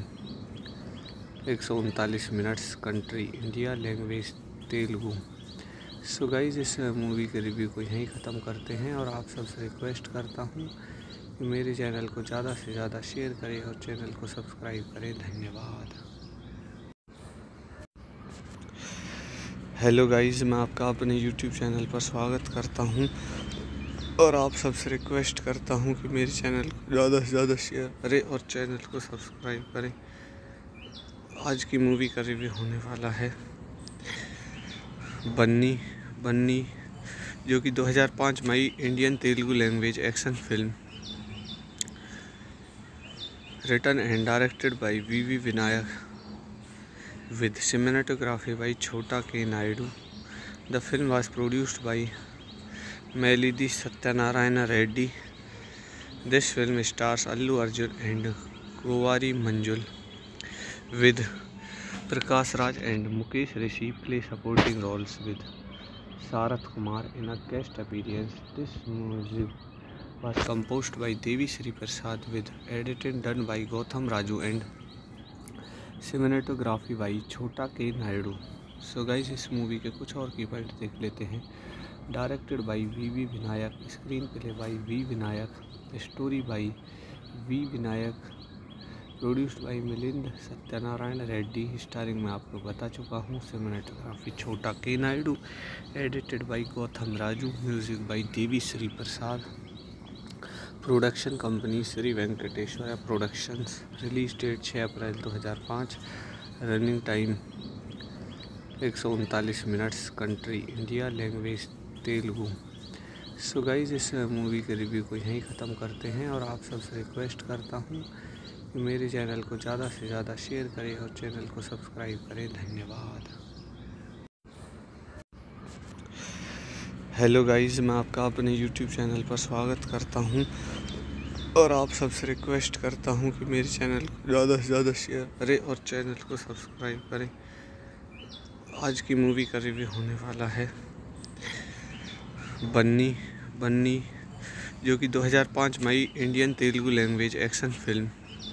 139 minutes, country India, language Telugu. So guys, इस movie के review को यहीं ख़त्म करते हैं और आप सबसे रिक्वेस्ट करता हूँ कि मेरे चैनल को ज़्यादा से ज़्यादा शेयर करें और चैनल को सब्सक्राइब करें। धन्यवाद। हेलो गाइज, मैं आपका अपने यूट्यूब चैनल पर स्वागत करता हूँ और आप सबसे रिक्वेस्ट करता हूँ कि मेरे चैनल को ज़्यादा से ज़्यादा शेयर करें और चैनल को सब्सक्राइब करें। आज की मूवी का रिव्यू होने वाला है बन्नी, जो कि 2005 मई Indian Telugu language action film, written and directed by V.V. Vinayak with cinematography by Chhota K. Naidu. The film was produced by Melody Satyanarayana Reddy. This film stars Allu Arjun and Kovari Manjul with Prakash Raj and Mukesh Rishi play supporting roles with Sarath Kumar in a guest appearance. This music was composed by Devi Sri Prasad with editing done by Gautam Raju and cinematography by Chhota K. Naidu. So guys, इस movie के कुछ और की point देख लेते हैं। Directed by we Vinayak, screen play by we Vinayak, story by we Vinayak, produced by Milind Satyanarayana Reddy, starring में आपको बता चुका हूँ। सिनेमेटोग्राफी छोटा के Naidu, edited by Gautam Raju, music by Devi Sri Prasad, production company Sri Venkateswara productions. Release date 6 April 2005, running time 139 minutes, country India, language Telugu. So guys, इस movie के review को यहीं ख़त्म करते हैं और आप सबसे रिक्वेस्ट करता हूँ कि मेरे चैनल को ज़्यादा से ज़्यादा शेयर करें और चैनल को सब्सक्राइब करें। धन्यवाद। हेलो गाइज, मैं आपका अपने यूट्यूब चैनल पर स्वागत करता हूं और आप सबसे रिक्वेस्ट करता हूं कि मेरे चैनल को ज़्यादा से ज़्यादा शेयर करें और चैनल को सब्सक्राइब करें। आज की मूवी का रिव्यू होने वाला है बन्नी, जो कि 2005 में Indian Telugu language action film,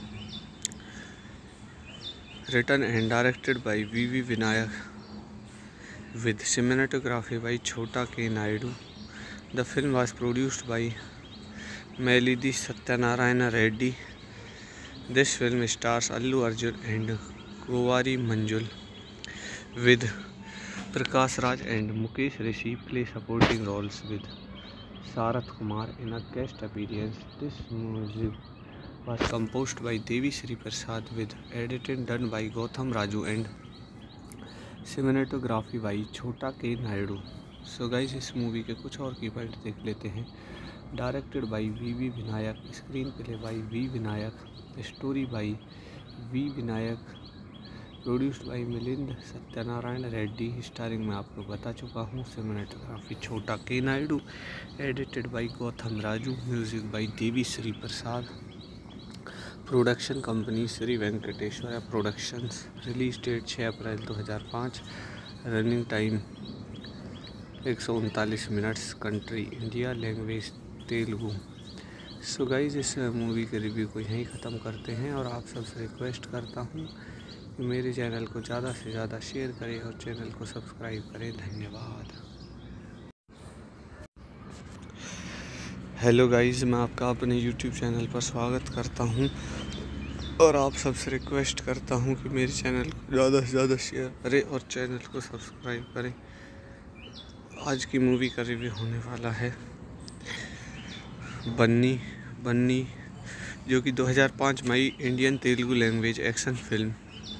written and directed by we Vinayak with cinematography by Chhota K. Naidu. The film was produced by Melody Satyanarayana Reddy. This film stars Allu Arjun and Kovari Manjul with Prakash Raj and Mukesh Rishi play supporting roles with Sarath Kumar in a guest appearance. This music was composed by Devi Sri Prasad with editing done by Gautam Raju and cinematography by Chota के Naidu. So guys, इस movie के कुछ और की point देख लेते हैं। Directed by we Vinayak, screen play by we Vinayak, story by we Vinayak, produced by Milind Satyanarayana Reddy, starring में आपको बता चुका हूँ। सिनेमेटोग्राफी छोटा के Naidu, edited by Gautam Raju, music by Devi Sri Prasad, production company Sri Venkateswara productions. Release date 6 April 2005, running time 139 minutes, country India, language Telugu. So guys, इस movie के review को यहीं ख़त्म करते हैं और आप सबसे रिक्वेस्ट करता हूँ कि मेरे चैनल को ज़्यादा से ज़्यादा शेयर करें और चैनल को सब्सक्राइब करें। धन्यवाद। हेलो गाइज, मैं आपका अपने यूट्यूब चैनल पर स्वागत करता हूं और आप सबसे रिक्वेस्ट करता हूं कि मेरे चैनल को ज़्यादा से ज़्यादा शेयर करें और चैनल को सब्सक्राइब करें। आज की मूवी का रिव्यू होने वाला है बन्नी, जो कि 2005 में Indian Telugu language action film,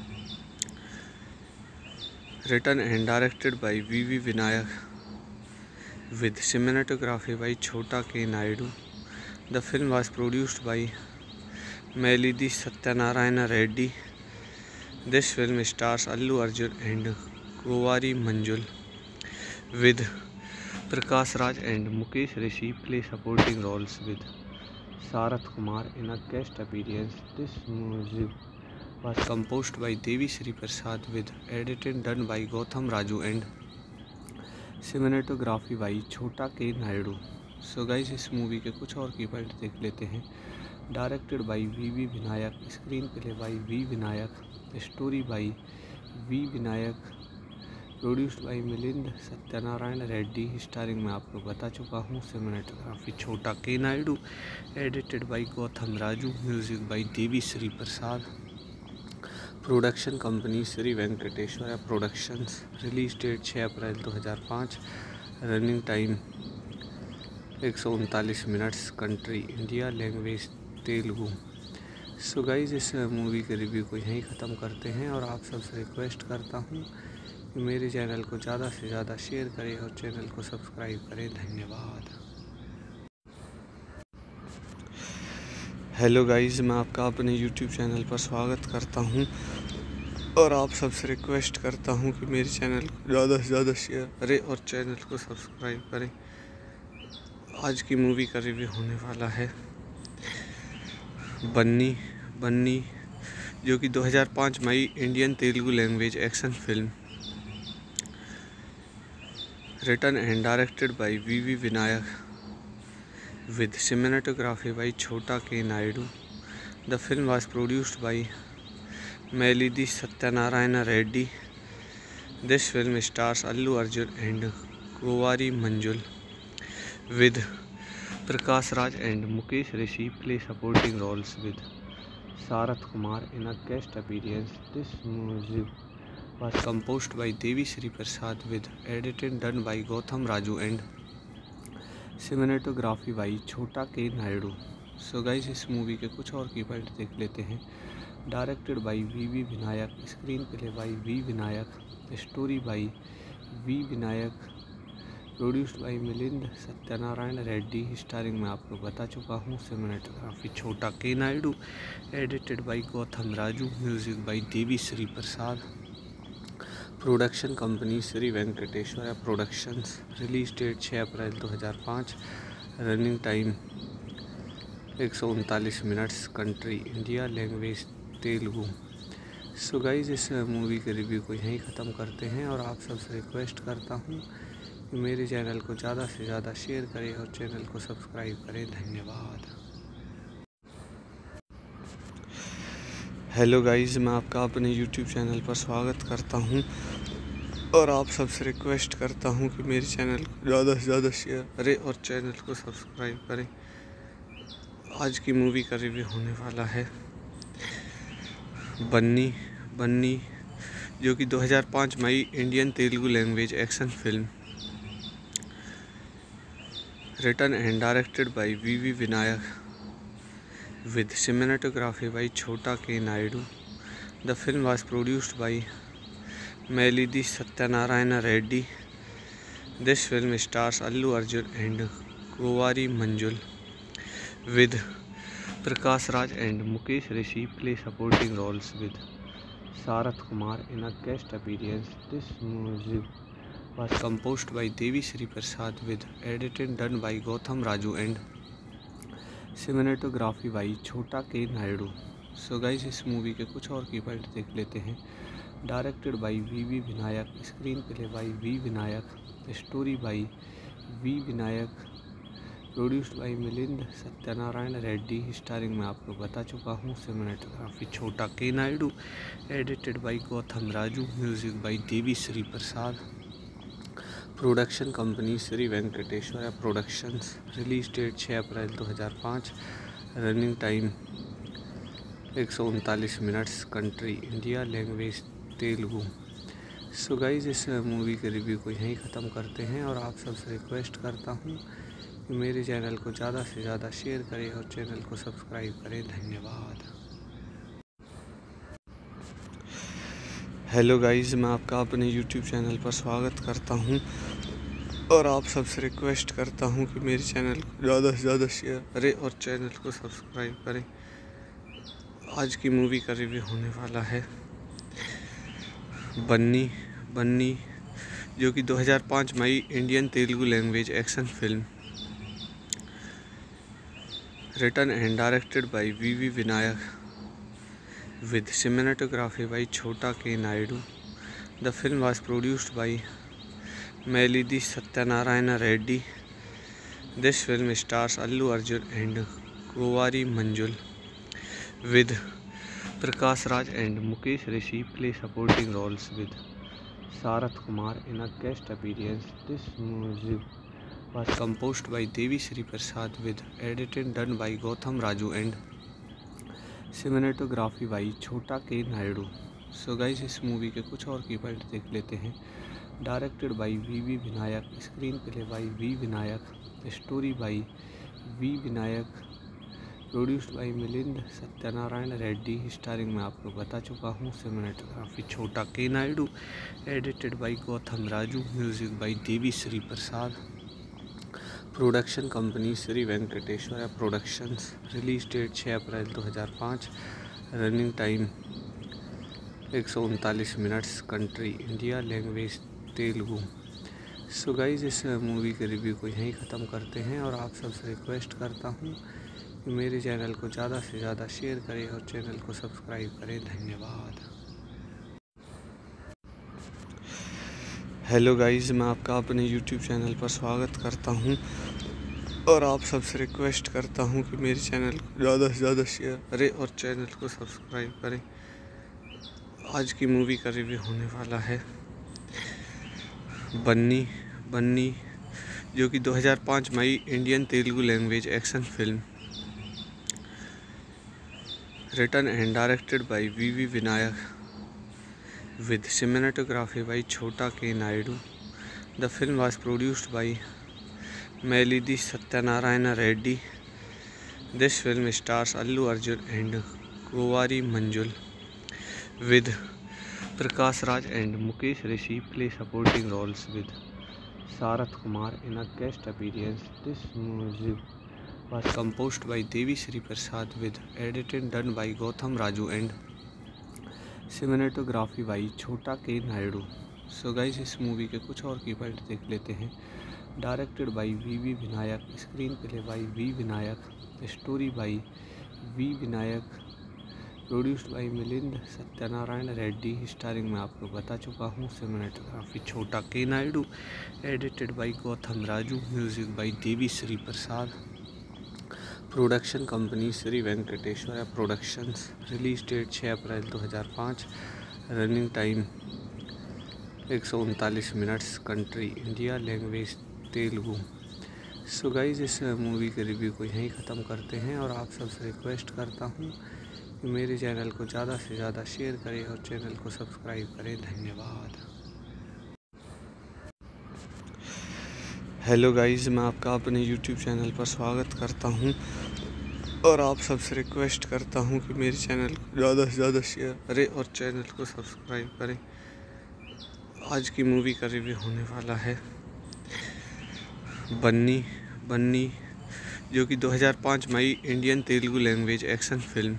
written and directed by we Vinayak with cinematography by Chhota K. Naidu. The film was produced by Melody Satyanarayana Reddy. This film stars Allu Arjun and Kovari Manjul with Prakash Raj and Mukesh Rishi play supporting roles with Sarath Kumar in a guest appearance. This music was composed by Devi Sri Prasad with editing done by Gautam Raju and cinematography by Chota के Naidu. So guys, इस movie के कुछ और की point देख लेते हैं। Directed by we Vinayak, screen play by we Vinayak, story by we Vinayak, produced by Milind Satyanarayana Reddy, starring में आपको बता चुका हूँ। सिनेमेटोग्राफी छोटा के Naidu, edited by Gautam Raju, music by Devi Sri Prasad, production company Sri Venkateswara productions. Release date 6 April 2005, running time 139 minutes, country India, language Telugu. So guys, इस movie के review को यहीं ख़त्म करते हैं और आप सबसे रिक्वेस्ट करता हूँ कि मेरे चैनल को ज़्यादा से ज़्यादा शेयर करें और चैनल को सब्सक्राइब करें। धन्यवाद। हेलो गाइस, मैं आपका अपने यूट्यूब चैनल पर स्वागत करता हूं और आप सबसे रिक्वेस्ट करता हूं कि मेरे चैनल को ज़्यादा से ज़्यादा शेयर करें और चैनल को सब्सक्राइब करें। आज की मूवी का रिव्यू होने वाला है बन्नी बन्नी, जो कि 2005 में आई Indian Telugu language action film written and directed by we Vinayak with cinematography by Chhota K. Naidu. The film was produced by Melody Satyanarayana Reddy. This film stars Allu Arjun and Kovari Manjul, with Prakash Raj and Mukesh Rishi play supporting roles with Sarath Kumar in a guest appearance. This music was composed by Devi Sri Prasad with editing done by Gautam Raju and cinematography by Chota के Naidu. So guys, इस movie के कुछ और की point देख लेते हैं। Directed by we Vinayak, screen play by we Vinayak, story by we Vinayak, produced by Milind Satyanarayana Reddy, starring में आपको बता चुका हूँ। सिनेमेटोग्राफी छोटा के Naidu, edited by Gautam Raju, music by Devi Sri Prasad, production company Sri Venkateswara productions. Release date 6 April 2005, running time 139 minutes, country India, language Telugu. So guys, इस movie के review को यहीं ख़त्म करते हैं और आप सबसे रिक्वेस्ट करता हूँ कि मेरे चैनल को ज़्यादा से ज़्यादा शेयर करें और चैनल को सब्सक्राइब करें। धन्यवाद। हेलो गाइस, मैं आपका अपने यूट्यूब चैनल पर स्वागत करता हूं और आप सबसे रिक्वेस्ट करता हूं कि मेरे चैनल को ज़्यादा से ज़्यादा शेयर करें और चैनल को सब्सक्राइब करें। आज की मूवी का रिव्यू होने वाला है बन्नी बन्नी, जो कि 2005 में आई Indian Telugu language action film written and directed by we Vinayak with cinematography by Chhota K. Naidu. The film was produced by Melody Satyanarayana Reddy. This film stars Allu Arjun and Kovari Manjul, with Prakash Raj and Mukesh Rishi play supporting roles with Sarath Kumar in a guest appearance. This music was composed by Devi Sri Prasad with editing done by Gautam Raju and cinematography by Chota के Naidu. So guys, इस movie के कुछ और की point देख लेते हैं। Directed by we Vinayak, screen play by we Vinayak, story by we Vinayak, produced by Milind Satyanarayana Reddy, starring में आपको बता चुका हूँ। सिनेमेटोग्राफी छोटा के Naidu, edited by Gautam Raju, music by Devi Sri Prasad, production company Sri Venkateswara productions. Release date 6 April 2005, running time 139 minutes, country India, language Telugu. So guys, इस movie के review को यहीं ख़त्म करते हैं और आप सबसे रिक्वेस्ट करता हूँ कि मेरे चैनल को ज़्यादा से ज़्यादा शेयर करें और चैनल को सब्सक्राइब करें। धन्यवाद। हेलो गाइस, मैं आपका अपने यूट्यूब चैनल पर स्वागत करता हूं और आप सबसे रिक्वेस्ट करता हूं कि मेरे चैनल को ज़्यादा से ज़्यादा शेयर करें और चैनल को सब्सक्राइब करें। आज की मूवी का रिव्यू होने वाला है बन्नी बन्नी, जो कि 2005 में आई Indian Telugu language action film written and directed by we Vinayak with cinematography by Chhota K. Naidu. The film was produced by Melody Satyanarayana Reddy. This film stars Allu Arjun and Kovari Manjul, with Prakash Raj and Mukesh Rishi play supporting roles with Sarath Kumar in a guest appearance. This music was composed by Devi Sri Prasad with editing done by Gautam Raju and cinematography by Chota के Naidu. So guys, इस movie के कुछ और की point देख लेते हैं। Directed by we Vinayak, screen play by we Vinayak, story by we Vinayak, produced by Milind Satyanarayana Reddy, starring में आपको बता चुका हूँ। सिनेमेटोग्राफी छोटा के Naidu, edited by Gautam Raju, music by Devi Sri Prasad, production company Sri Venkateswara productions. Release date 6 April 2005। Running time 139 minutes. Country India, language Telugu. So guys, इस movie के review को यहीं ख़त्म करते हैं और आप सबसे रिक्वेस्ट करता हूँ कि मेरे चैनल को ज़्यादा से ज़्यादा शेयर करें और चैनल को सब्सक्राइब करें। धन्यवाद। हेलो गाइज, मैं आपका अपने यूट्यूब चैनल पर स्वागत करता हूं और आप सबसे रिक्वेस्ट करता हूं कि मेरे चैनल को ज़्यादा से ज़्यादा शेयर करें और चैनल को सब्सक्राइब करें। आज की मूवी का रिव्यू होने वाला है बन्नी बन्नी, जो कि 2005 में आई Indian Telugu language action film. Written and directed by we Vinayak with cinematography by Chhota K. Naidu. The film was produced by Melody Satyanarayana Reddy. This film stars Allu Arjun and Kovari Manjul, with Prakash Raj and Mukesh Rishi play supporting roles with Sarath Kumar in a guest appearance. This music was composed by Devi Sri Prasad with editing done by Gautam Raju and cinematography by Chota के Naidu. So guys, इस movie के कुछ और की point देख लेते हैं। Directed by we Vinayak, screen play by we Vinayak, story by we Vinayak, produced by Milind Satyanarayana Reddy. Starring में आपको बता चुका हूँ। सिनेमेटोग्राफी छोटा के Naidu, edited by Gautam Raju, music by Devi Sri Prasad. Production company Sri Venkateswara productions. Release date 6 April 2005। Running time 139 minutes. Country India, language Telugu. So guys, इस movie के review को यहीं ख़त्म करते हैं और आप सबसे रिक्वेस्ट करता हूँ कि मेरे चैनल को ज़्यादा से ज़्यादा शेयर करें और चैनल को सब्सक्राइब करें। धन्यवाद। हेलो गाइज, मैं आपका अपने यूट्यूब चैनल पर स्वागत करता हूं और आप सबसे रिक्वेस्ट करता हूं कि मेरे चैनल को ज़्यादा से ज़्यादा शेयर करें और चैनल को सब्सक्राइब करें। आज की मूवी का रिव्यू होने वाला है बन्नी बन्नी, जो कि 2005 में आई Indian Telugu language action film.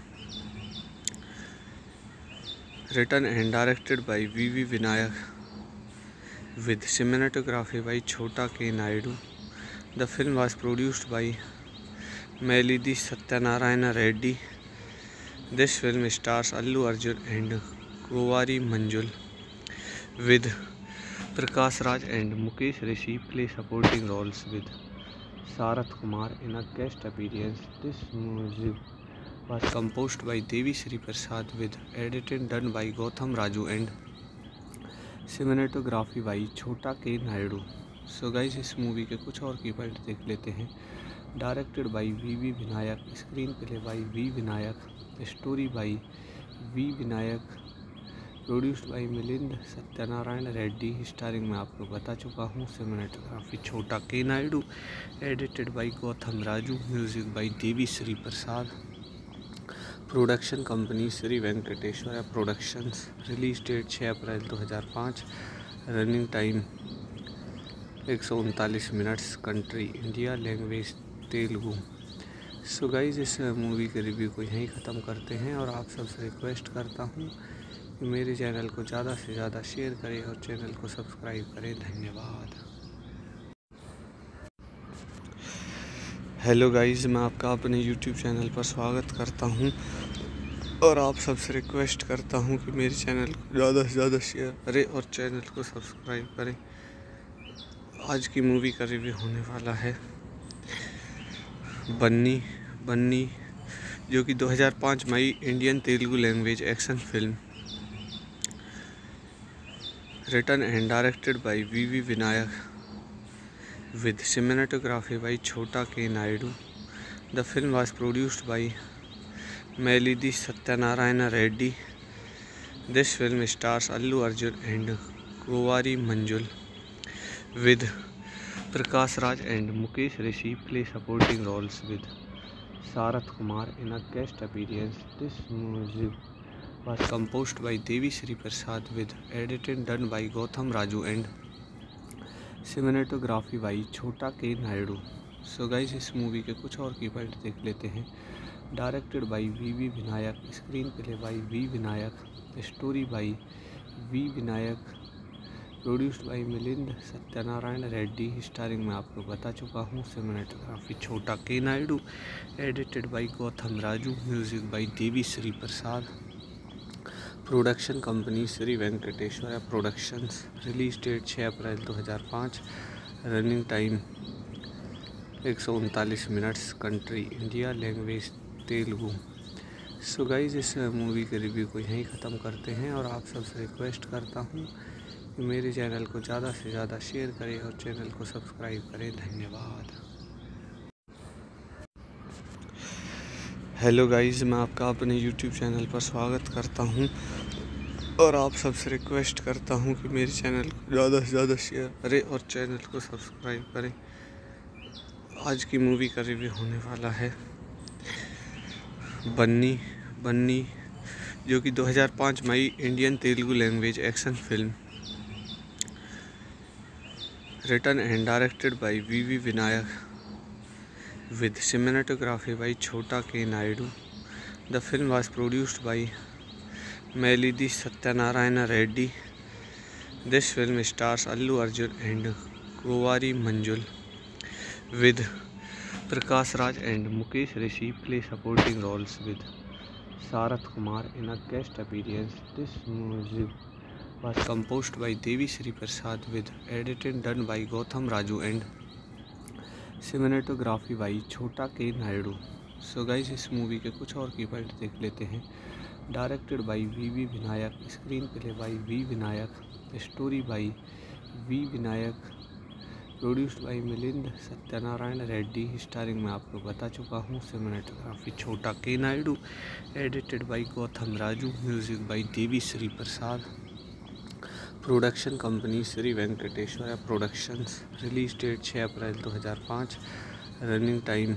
Written and directed by we Vinayak with cinematography by Chhota K. Naidu. The film was produced by Melody Satyanarayana Reddy. This film stars Allu Arjun and Kovari Manjul, with Prakash Raj and Mukesh Rishi play supporting roles with Sarath Kumar in a guest appearance. This music was composed by Devi Sri Prasad with editing done by Gautam Raju and cinematography by Chota के Naidu. So guys, इस movie के कुछ और की point देख लेते हैं। Directed by we Vinayak, screen play by we Vinayak, story by we Vinayak, produced by Milind Satyanarayana Reddy. Starring में आपको बता चुका हूँ। सिनेमेटोग्राफी छोटा के Naidu, edited by Gautam Raju, music by Devi Sri Prasad. Production company Sri Venkateswara productions. Release date 6 April 2005। Running time 139 minutes. Country India, language Telugu. So guys, इस movie के review को यहीं ख़त्म करते हैं और आप सबसे रिक्वेस्ट करता हूँ कि मेरे चैनल को ज़्यादा से ज़्यादा शेयर करें और चैनल को सब्सक्राइब करें। धन्यवाद। हेलो गाइज, मैं आपका अपने यूट्यूब चैनल पर स्वागत करता हूं और आप सबसे रिक्वेस्ट करता हूं कि मेरे चैनल को ज़्यादा से ज़्यादा शेयर करें और चैनल को सब्सक्राइब करें। आज की मूवी का रिव्यू होने वाला है बन्नी बन्नी, जो कि 2005 में आई Indian Telugu language action film. Written and directed by we Vinayak with cinematography by Chhota K. Naidu. The film was produced by Melody Satyanarayana Reddy. This film stars Allu Arjun and Kovari Manjul, with Prakash Raj and Mukesh Rishi play supporting roles with Sarath Kumar in a guest appearance. This music was composed by Devi Sri Prasad with editing done by Gautam Raju and cinematography by Chota के Naidu. So guys इस movie के कुछ और की point देख लेते हैं। Directed by we Vinayak, screen play by we Vinayak, story by we Vinayak, produced by Milind Satyanarayana Reddy, starring में आपको बता चुका हूँ। सिनेमेटोग्राफी छोटा के Naidu, edited by Gautam Raju, music by Devi Sri Prasad, production company Sri Venkateswara productions, release date 6 April 2005, running time 139 minutes, country India, language Telugu. So guys इस movie के review को यहीं ख़त्म करते हैं और आप सबसे रिक्वेस्ट करता हूँ कि मेरे चैनल को ज़्यादा से ज़्यादा शेयर करें और चैनल को सब्सक्राइब करें। धन्यवाद। हेलो गाइज, मैं आपका अपने यूट्यूब चैनल पर स्वागत करता हूं और आप सबसे रिक्वेस्ट करता हूं कि मेरे चैनल को ज़्यादा से ज़्यादा शेयर करें और चैनल को सब्सक्राइब करें। आज की मूवी का रिव्यू होने वाला है बन्नी बन्नी, जो कि 2005 मई Indian Telugu language action film, written and directed by we Vinayak, with cinematography by Chhota K. Naidu. The film was produced by Melody Satyanarayana Reddy. This film stars Allu Arjun and Govari Manjul, with Prakash Raj and Mukesh Rishi play supporting roles with Sarath Kumar in a guest appearance. This music was composed by Devi Sri Prasad with editing done by Gautam Raju and cinematography by Chota के Naidu. So guys इस movie के कुछ और की point देख लेते हैं। Directed by we Vinayak, screen play by we Vinayak, story by we Vinayak, produced by Milind Satyanarayana Reddy, starring में आपको बता चुका हूँ। सिनेमेटोग्राफी छोटा के Naidu, edited by Gautam Raju, music by Devi Sri Prasad, production company Sri Venkateswara productions, release date 6 April 2005, running time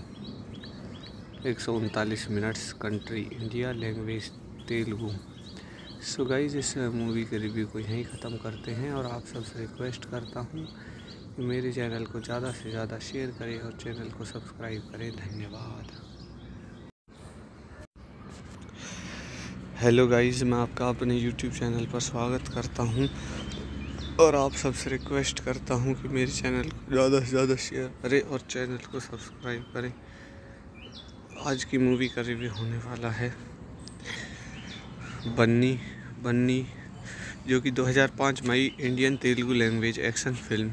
139 minutes, country India, language Telugu. So guys इस movie के review को यहीं ख़त्म करते हैं और आप सबसे रिक्वेस्ट करता हूँ कि मेरे चैनल को ज़्यादा से ज़्यादा शेयर करें और चैनल को सब्सक्राइब करें। धन्यवाद। हेलो गाइज, मैं आपका अपने यूट्यूब चैनल पर स्वागत करता हूं और आप सबसे रिक्वेस्ट करता हूं कि मेरे चैनल को ज़्यादा से ज़्यादा शेयर करें और चैनल को सब्सक्राइब करें। आज की मूवी का रिव्यू होने वाला है बन्नी, जो कि 2005 मई Indian Telugu language action film,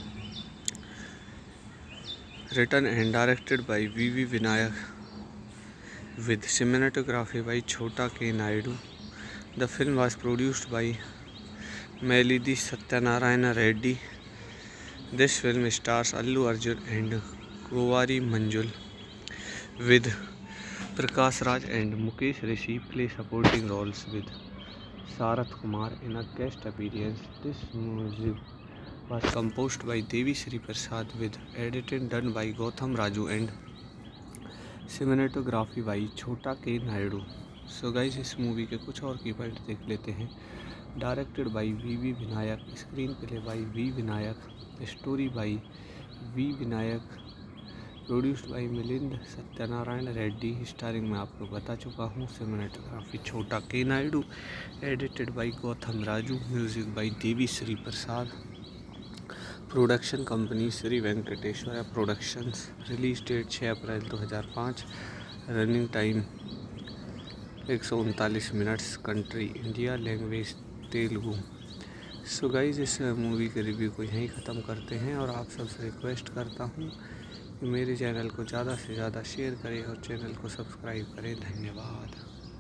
written and directed by we Vinayak, with cinematography by Chhota K. Naidu. The film was produced by Melody Satyanarayana Reddy. This film stars Allu Arjun and Govari Manjul, with Prakash Raj and Mukesh Rishi play supporting roles with Sarath Kumar in a guest appearance. This music was composed by Devi Sri Prasad with editing done by Gautam Raju and cinematography by Chota के Naidu. So guys इस movie के कुछ और की point देख लेते हैं। Directed by we Vinayak, screen play by we Vinayak, story by we Vinayak, produced by Milind Satyanarayana Reddy, starring में आपको बता चुका हूँ। सिनेमेटोग्राफी छोटा के Naidu, edited by Gautam Raju, music by Devi Sri Prasad, production company Sri Venkateswara productions, release date 6 April 2005, running time 139 minutes, country India, language Telugu. So guys इस movie के review को यहीं ख़त्म करते हैं और आप सबसे रिक्वेस्ट करता हूँ कि मेरे चैनल को ज़्यादा से ज़्यादा शेयर करें और चैनल को सब्सक्राइब करें। धन्यवाद।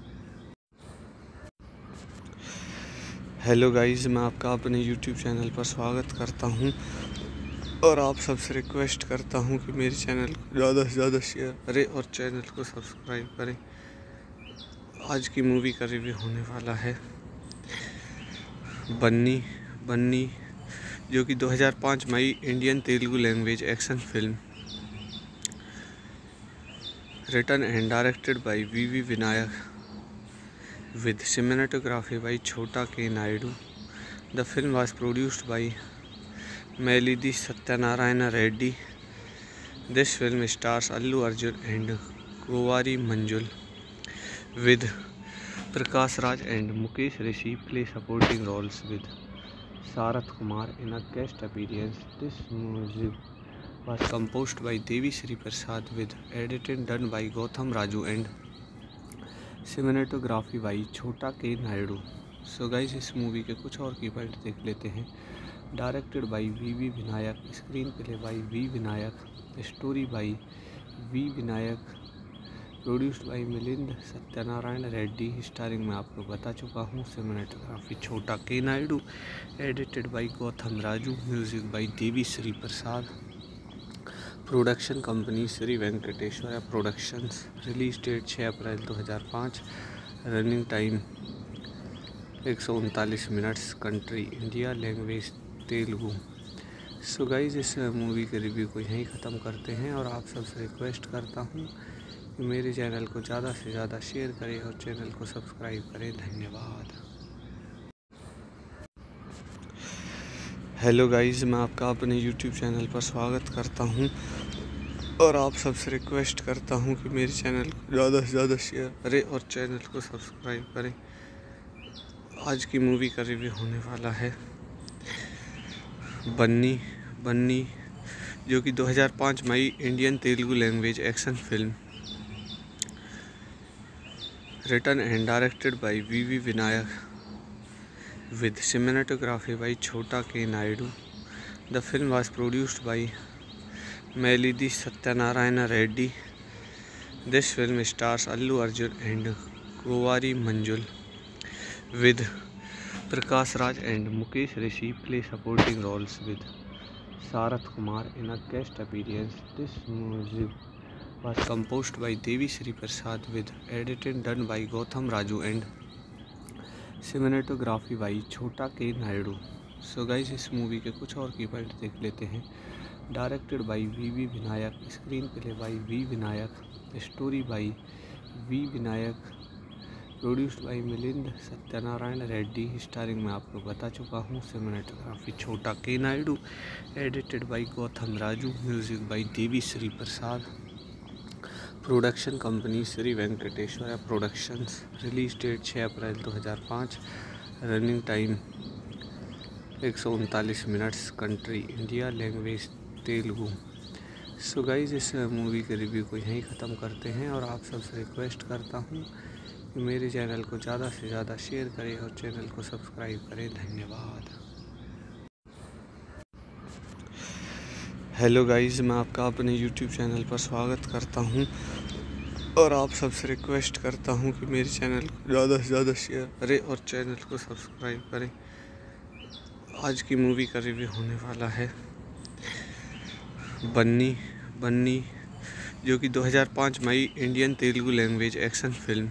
हेलो गाइज, मैं आपका अपने यूट्यूब चैनल पर स्वागत करता हूं और आप सबसे रिक्वेस्ट करता हूं कि मेरे चैनल को ज़्यादा से ज़्यादा शेयर करें और चैनल को सब्सक्राइब करें। आज की मूवी का रिव्यू होने वाला है बन्नी, जो कि 2005 मई Indian Telugu language action film, written and directed by we Vinayak, with cinematography by Chhota K. Naidu. The film was produced by Melody Satyanarayana Reddy. This film stars Allu Arjun and Kuwari Manjul with Prakash Raj and Mukesh Rishi play supporting roles with Sarath Kumar in a guest appearance. This music was composed by Devi Sri Prasad with editing done by Gautam Raju and cinematography by Chhota K. Naidu. So guys, इस movie के कुछ और की point देख लेते हैं। Directed by we Vinayak, screen play by we Vinayak, story by we Vinayak, produced by Milind Satyanarayana Reddy, starring में आप लोग बता चुका हूँ। सिनेमेटोग्राफी छोटा के Naidu, edited by Gautam Raju, music by Devi Sri Prasad, production company Sri Venkateswara productions. Release date 6 April 2005, running time 139 minutes, country India, language Telugu. So guys, इस movie के review को यहीं ख़त्म करते हैं और आप सबसे रिक्वेस्ट करता हूँ कि मेरे चैनल को ज़्यादा से ज़्यादा शेयर करें और चैनल को सब्सक्राइब करें। धन्यवाद। हेलो गाइज, मैं आपका अपने यूट्यूब चैनल पर स्वागत करता हूँ और आप सबसे रिक्वेस्ट करता हूँ कि मेरे चैनल को ज़्यादा से ज़्यादा शेयर करें और चैनल को सब्सक्राइब करें। आज की मूवी का रिव्यू होने वाला है बन्नी, जो कि 2005 मई Indian Telugu language action film, written and directed by we Vinayak with cinematography by Chhota K. Naidu. The film was produced by Melidi Satyanarayana Reddy. This film stars Allu Arjun and Kuwari Manjul with Prakash Raj and Mukesh Rishi play supporting roles with Sarath Kumar in a guest appearance. This music was composed by Devi Sri Prasad with editing done by Gautam Raju and cinematography by Chota के Naidu. So guys, इस movie के कुछ और की point देख लेते हैं। Directed by we Vinayak, screen play by we Vinayak, story by we Vinayak, produced by Milind Satyanarayana Reddy, starring में आप लोग बता चुका हूँ। सिनेमेटोग्राफी छोटा के Naidu, edited by Gautam Raju, music by Devi Sri Prasad, production company Sri Venkateswara productions. Release date 6 April 2005, running time 139 minutes, country India, language Telugu. So guys, इस movie के review को यहीं ख़त्म करते हैं और आप सबसे रिक्वेस्ट करता हूँ कि मेरे चैनल को ज़्यादा से ज़्यादा शेयर करें और चैनल को सब्सक्राइब करें। धन्यवाद। हेलो गाइज, मैं आपका अपने यूट्यूब चैनल पर स्वागत करता हूँ और आप सबसे रिक्वेस्ट करता हूँ कि मेरे चैनल को ज़्यादा से ज़्यादा शेयर करें और चैनल को सब्सक्राइब करें। आज की मूवी का रिव्यू होने वाला है बन्नी, जो कि 2005 मई Indian Telugu language action film,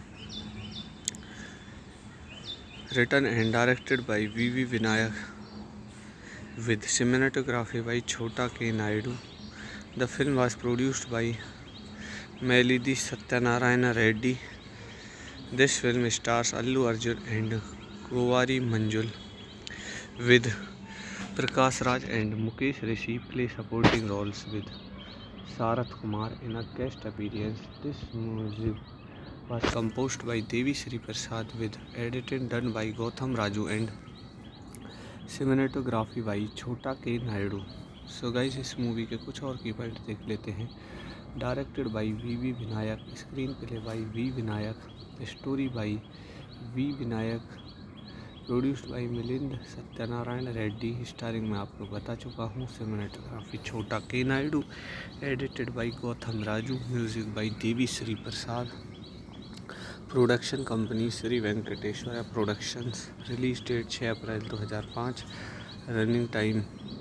written and directed by we Vinayak with cinematography by Chhota K. Naidu. The film was produced by Melidi Satyanarayana Reddy. This film stars Allu Arjun and Kuwari Manjul with Prakash Raj and Mukesh Rishi play supporting roles with Sarath Kumar in a guest appearance. This music was composed by Devi Sri Prasad with editing done by Gautam Raju and cinematography by Chota के Naidu. So guys, इस movie के कुछ और की point देख लेते हैं। Directed by we Vinayak, screen play by we Vinayak, story by we Vinayak, produced by Milind Satyanarayana Reddy, starring में आप लोग बता चुका हूँ। सिनेमेटोग्राफी छोटा के Naidu, edited by Gautam Raju, music by Devi Sri Prasad, production company Sri Venkateswara productions. Release date 6 April 2005, running time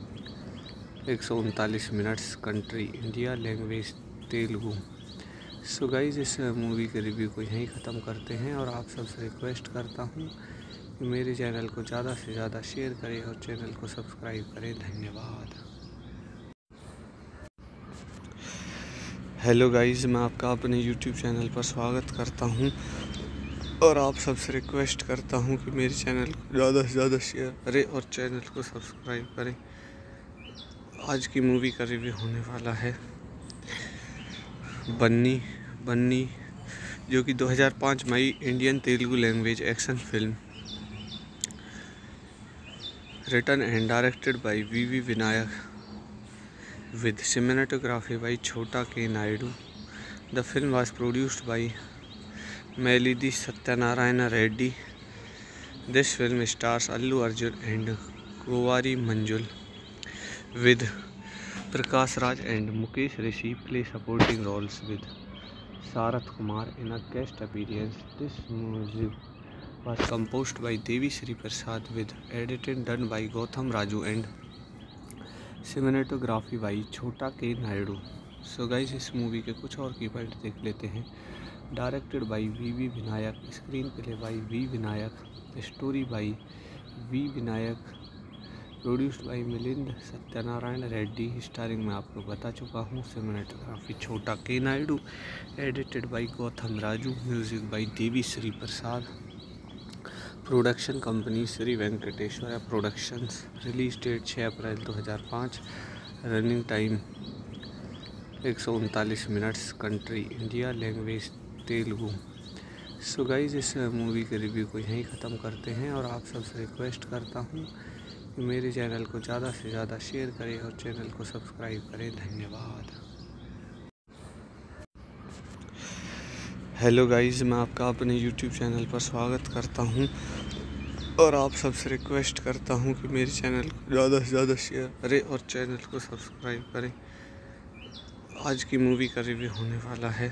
139 minutes, country India, language Telugu. So guys, इस movie के review को यहीं ख़त्म करते हैं और आप सबसे रिक्वेस्ट करता हूँ कि मेरे चैनल को ज़्यादा से ज़्यादा शेयर करें और चैनल को सब्सक्राइब करें। धन्यवाद। हेलो गाइज, मैं आपका अपने यूट्यूब चैनल पर स्वागत करता हूँ और आप सबसे रिक्वेस्ट करता हूँ कि मेरे चैनल को ज़्यादा से ज़्यादा शेयर करें और चैनल को सब्सक्राइब करें। आज की मूवी का रिव्यू होने वाला है बन्नी बन्नी जो कि 2005 में Indian Telugu language action film written and directed by we Vinayak with cinematography by Chhota K. Naidu. The film was produced by Melody Satyanarayana Reddy. This film stars Allu Arjun and Kovari Manjul with Prakash Raj and Mukesh Rishi play supporting roles with Sarath Kumar in a guest appearance. This music was composed by Devi Sri Prasad with editing done by Gautam Raju and cinematography by Chota के Naidu. So guys इस movie के कुछ और की point देख लेते हैं। Directed by we Vinayak, screen play by we Vinayak, story by we Vinayak, produced by Milind Satyanarayana Reddy, starring में आपको बता चुका हूँ। सिनेमेटोग्राफी छोटा के Naidu, edited by Gautam Raju, music by Devi Sri Prasad, production company Sri Venkateswara productions, release date 6 April 2005, running time 139 minutes, country India, language Telugu. So guys इस movie के review को यहीं ख़त्म करते हैं और आप सबसे रिक्वेस्ट करता हूँ कि मेरे चैनल को ज़्यादा से ज़्यादा शेयर करें और चैनल को सब्सक्राइब करें। धन्यवाद। हेलो गाइस, मैं आपका अपने YouTube चैनल पर स्वागत करता हूं और आप सबसे रिक्वेस्ट करता हूं कि मेरे चैनल को ज़्यादा से ज़्यादा शेयर करें और चैनल को सब्सक्राइब करें। आज की मूवी का रिव्यू होने वाला है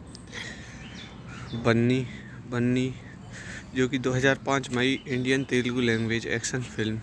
बन्नी बन्नी जो कि 2005 में Indian Telugu language action film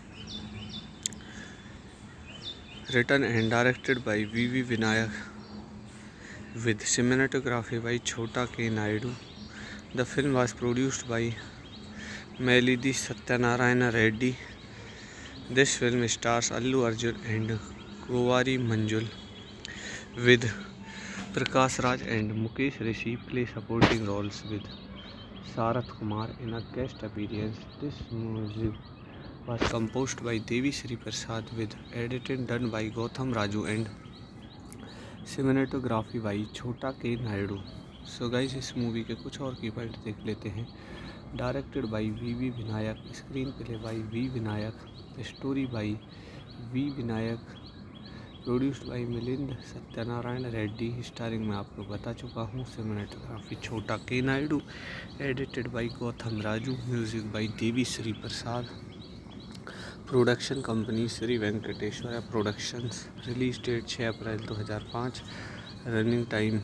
written and directed by we Vinayak with cinematography by Chhota K. Naidu. The film was produced by Melody Satyanarayana Reddy. This film stars Allu Arjun and Kovari Manjul with Prakash Raj and Mukesh Rishi play supporting roles with Sarath Kumar in a guest appearance. This music was composed by Devi Sri Prasad with editing done by Gautam Raju and cinematography by Chota के Naidu. So guys इस movie के कुछ और की point देख लेते हैं। Directed by we Vinayak, screen play by we Vinayak, story by we Vinayak, produced by Milind Satyanarayana Reddy, starring में आपको बता चुका हूँ। सिनेमेटोग्राफी छोटा के Naidu, edited by Gautam Raju, music by Devi Sri Prasad, production company Sri Venkateswara productions, release date 6 April 2005, running time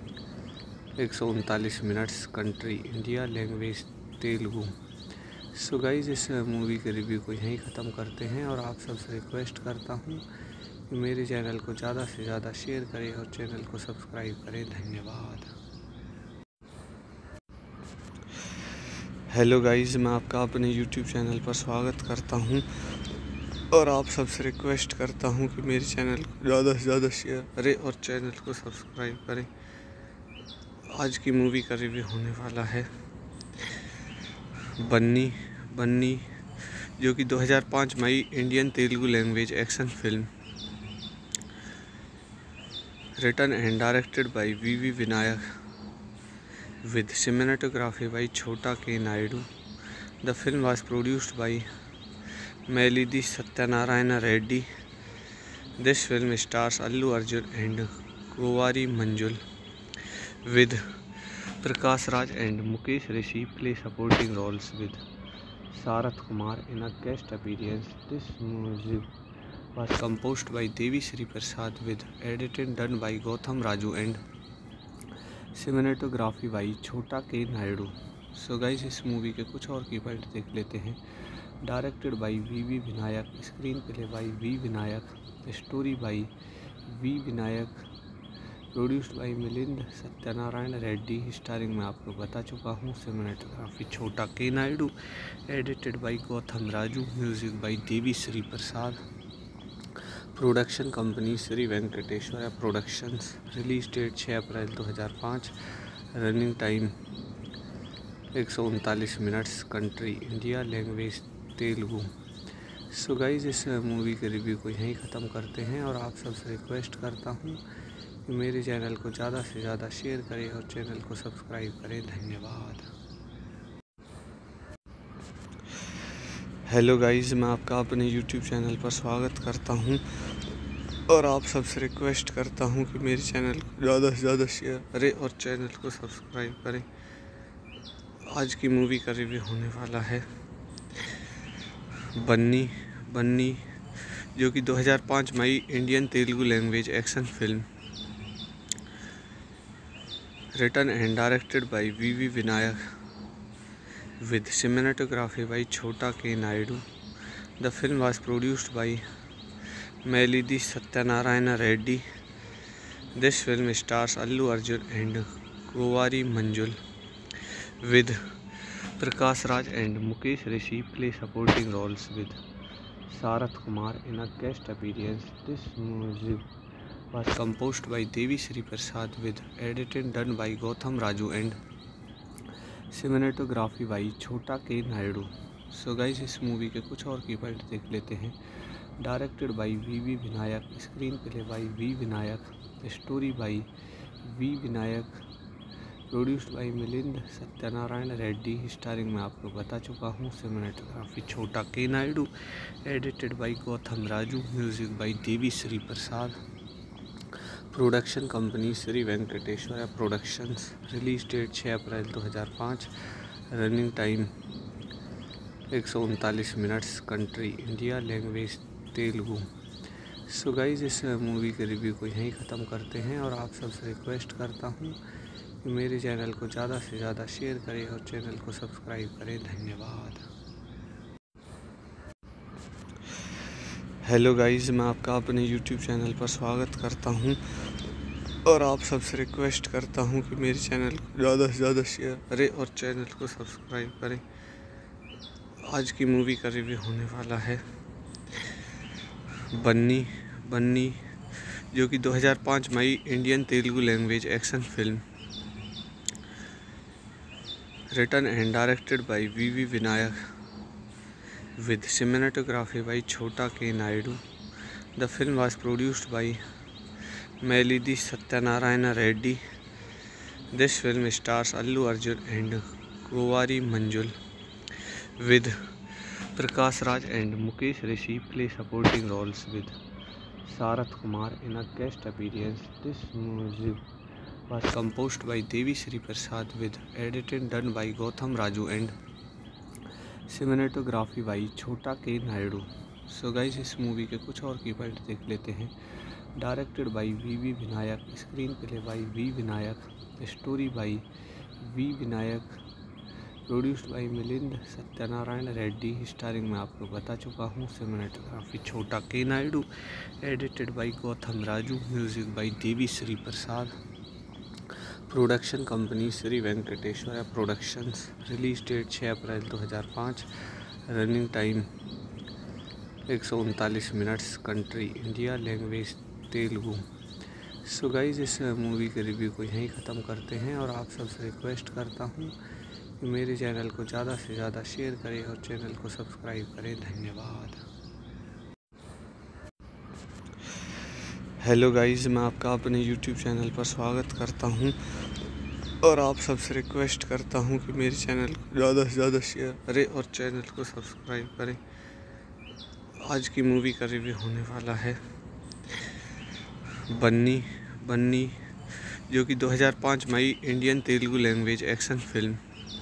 139 minutes, country India, language Telugu. So guys इस movie के review को यहीं ख़त्म करते हैं और आप सबसे रिक्वेस्ट करता हूँ कि मेरे चैनल को ज़्यादा से ज़्यादा शेयर करें और चैनल को सब्सक्राइब करें। धन्यवाद। हेलो गाइस, मैं आपका अपने YouTube चैनल पर स्वागत करता हूं और आप सबसे रिक्वेस्ट करता हूं कि मेरे चैनल को ज़्यादा से ज़्यादा शेयर करें और चैनल को सब्सक्राइब करें। आज की मूवी का रिव्यू होने वाला है बन्नी बन्नी जो कि 2005 में Indian Telugu language action film written and directed by we Vinayak with cinematography by Chhota K. Naidu. The film was produced by Melody Satyanarayana Reddy. This film stars Allu Arjun and Kovari Manjul with Prakash Raj and Mukesh Rishi play supporting roles with Sarath Kumar in a guest appearance. This music was composed by Devi Sri Prasad with editing done by Gautam Raju and cinematography by Chota के Naidu. So guys इस movie के कुछ और की point देख लेते हैं। Directed by we Vinayak, screen play by we Vinayak, story by we Vinayak, produced by Milind Satyanarayana Reddy, starring में आपको बता चुका हूँ। सिनेमेटोग्राफी छोटा के Naidu, edited by Gautam Raju, music by Devi Sri Prasad, production company Sri Venkateswara productions, release date 6 April 2005, running time 139 minutes, country India, language Telugu. So guys इस movie के review को यहीं ख़त्म करते हैं और आप सबसे रिक्वेस्ट करता हूँ कि मेरे चैनल को ज़्यादा से ज़्यादा शेयर करें और चैनल को सब्सक्राइब करें। धन्यवाद। हेलो गाइस, मैं आपका अपने यूट्यूब चैनल पर स्वागत करता हूं और आप सबसे रिक्वेस्ट करता हूं कि मेरे चैनल को ज़्यादा से ज़्यादा शेयर करें और चैनल को सब्सक्राइब करें। आज की मूवी का रिव्यू होने वाला है बन्नी बन्नी, जो कि 2005 में आई Indian Telugu language action film written and directed by we Vinayak with cinematography by Chhota K. Naidu. The film was produced by Melody Satyanarayana Reddy. This film stars Allu Arjun and Kovari Manjul, with Prakash Raj and Mukesh Rishi play supporting roles with Sarath Kumar in a guest appearance. This music was composed by Devi Sri Prasad with editing done by Gautam Raju and cinematography by Chota के Naidu. So guys, इस movie के कुछ और की point देख लेते हैं। Directed by we Vinayak, screen play by we Vinayak, story by we Vinayak, produced by Milind Satyanarayana Reddy, starring में आपको बता चुका हूँ। सिनेमेटोग्राफी छोटा के Naidu, edited by Gautam Raju, music by Devi Sri Prasad, production company Sri Venkateswara productions. Release date 6 April 2005, running time 139 minutes, country India, language Telugu. So guys, इस movie के review को यहीं ख़त्म करते हैं और आप सबसे रिक्वेस्ट करता हूँ कि मेरे चैनल को ज़्यादा से ज़्यादा शेयर करें और चैनल को सब्सक्राइब करें। धन्यवाद। हेलो गाइस, मैं आपका अपने यूट्यूब चैनल पर स्वागत करता हूं और आप सबसे रिक्वेस्ट करता हूं कि मेरे चैनल को ज़्यादा से ज़्यादा शेयर करें और चैनल को सब्सक्राइब करें। आज की मूवी का रिव्यू होने वाला है बन्नी बन्नी, जो कि 2005 में आई Indian Telugu language action film written and directed by we Vinayak with cinematography by Chhota K. Naidu. The film was produced by Melody Satyanarayana Reddy. This film stars Allu Arjun and Kovari Manjul, with Prakash Raj and Mukesh Rishi play supporting roles with Sarath Kumar in a guest appearance. This music was composed by Devi Sri Prasad with editing done by Gautam Raju and cinematography by Chota के Naidu. So guys, इस movie के कुछ और की point देख लेते हैं। Directed by we Vinayak, screen play by we Vinayak, story by we Vinayak, produced by Milind Satyanarayana Reddy, starring में आपको बता चुका हूँ। सिनेमेटोग्राफी छोटा के Naidu, edited by Gautam Raju, music by Devi Sri Prasad, production company Sri Venkateswara productions. Release date 6 April 2005, running time 139 minutes, country India, language Telugu. So guys, इस movie के review को यहीं ख़त्म करते हैं और आप सबसे रिक्वेस्ट करता हूँ कि मेरे चैनल को ज़्यादा से ज़्यादा शेयर करें और चैनल को सब्सक्राइब करें। धन्यवाद। हेलो गाइस, मैं आपका अपने यूट्यूब चैनल पर स्वागत करता हूं और आप सबसे रिक्वेस्ट करता हूं कि मेरे चैनल को ज़्यादा से ज़्यादा शेयर करें और चैनल को सब्सक्राइब करें। आज की मूवी का रिव्यू होने वाला है बन्नी बन्नी, जो कि 2005 में आई Indian Telugu language action film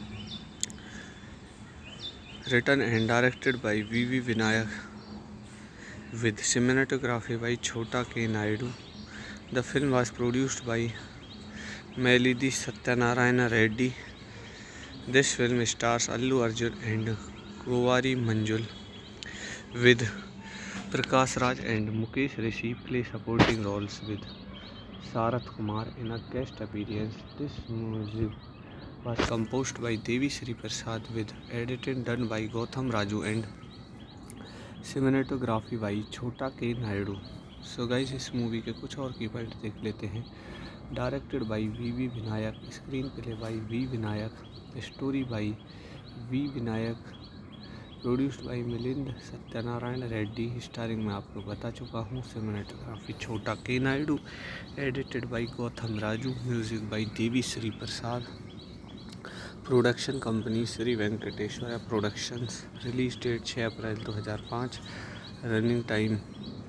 written and directed by we Vinayak with cinematography by Chhota K. Naidu. The film was produced by Melody Satyanarayana Reddy. This film stars Allu Arjun and Kovari Manjul, with Prakash Raj and Mukesh Rishi play supporting roles with Sarath Kumar in a guest appearance. This music was composed by Devi Sri Prasad with editing done by Gautam Raju and cinematography by Chota के Naidu. So guys, इस movie के कुछ और की point देख लेते हैं। Directed by we Vinayak, screen play by we Vinayak, story by we Vinayak, produced by Milind Satyanarayana Reddy, starring में आपको बता चुका हूँ। सिनेमेटोग्राफी छोटा के Naidu, edited by Gautam Raju, music by Devi Sri Prasad, production company Sri Venkateswara productions. Release date 6 April 2005, running time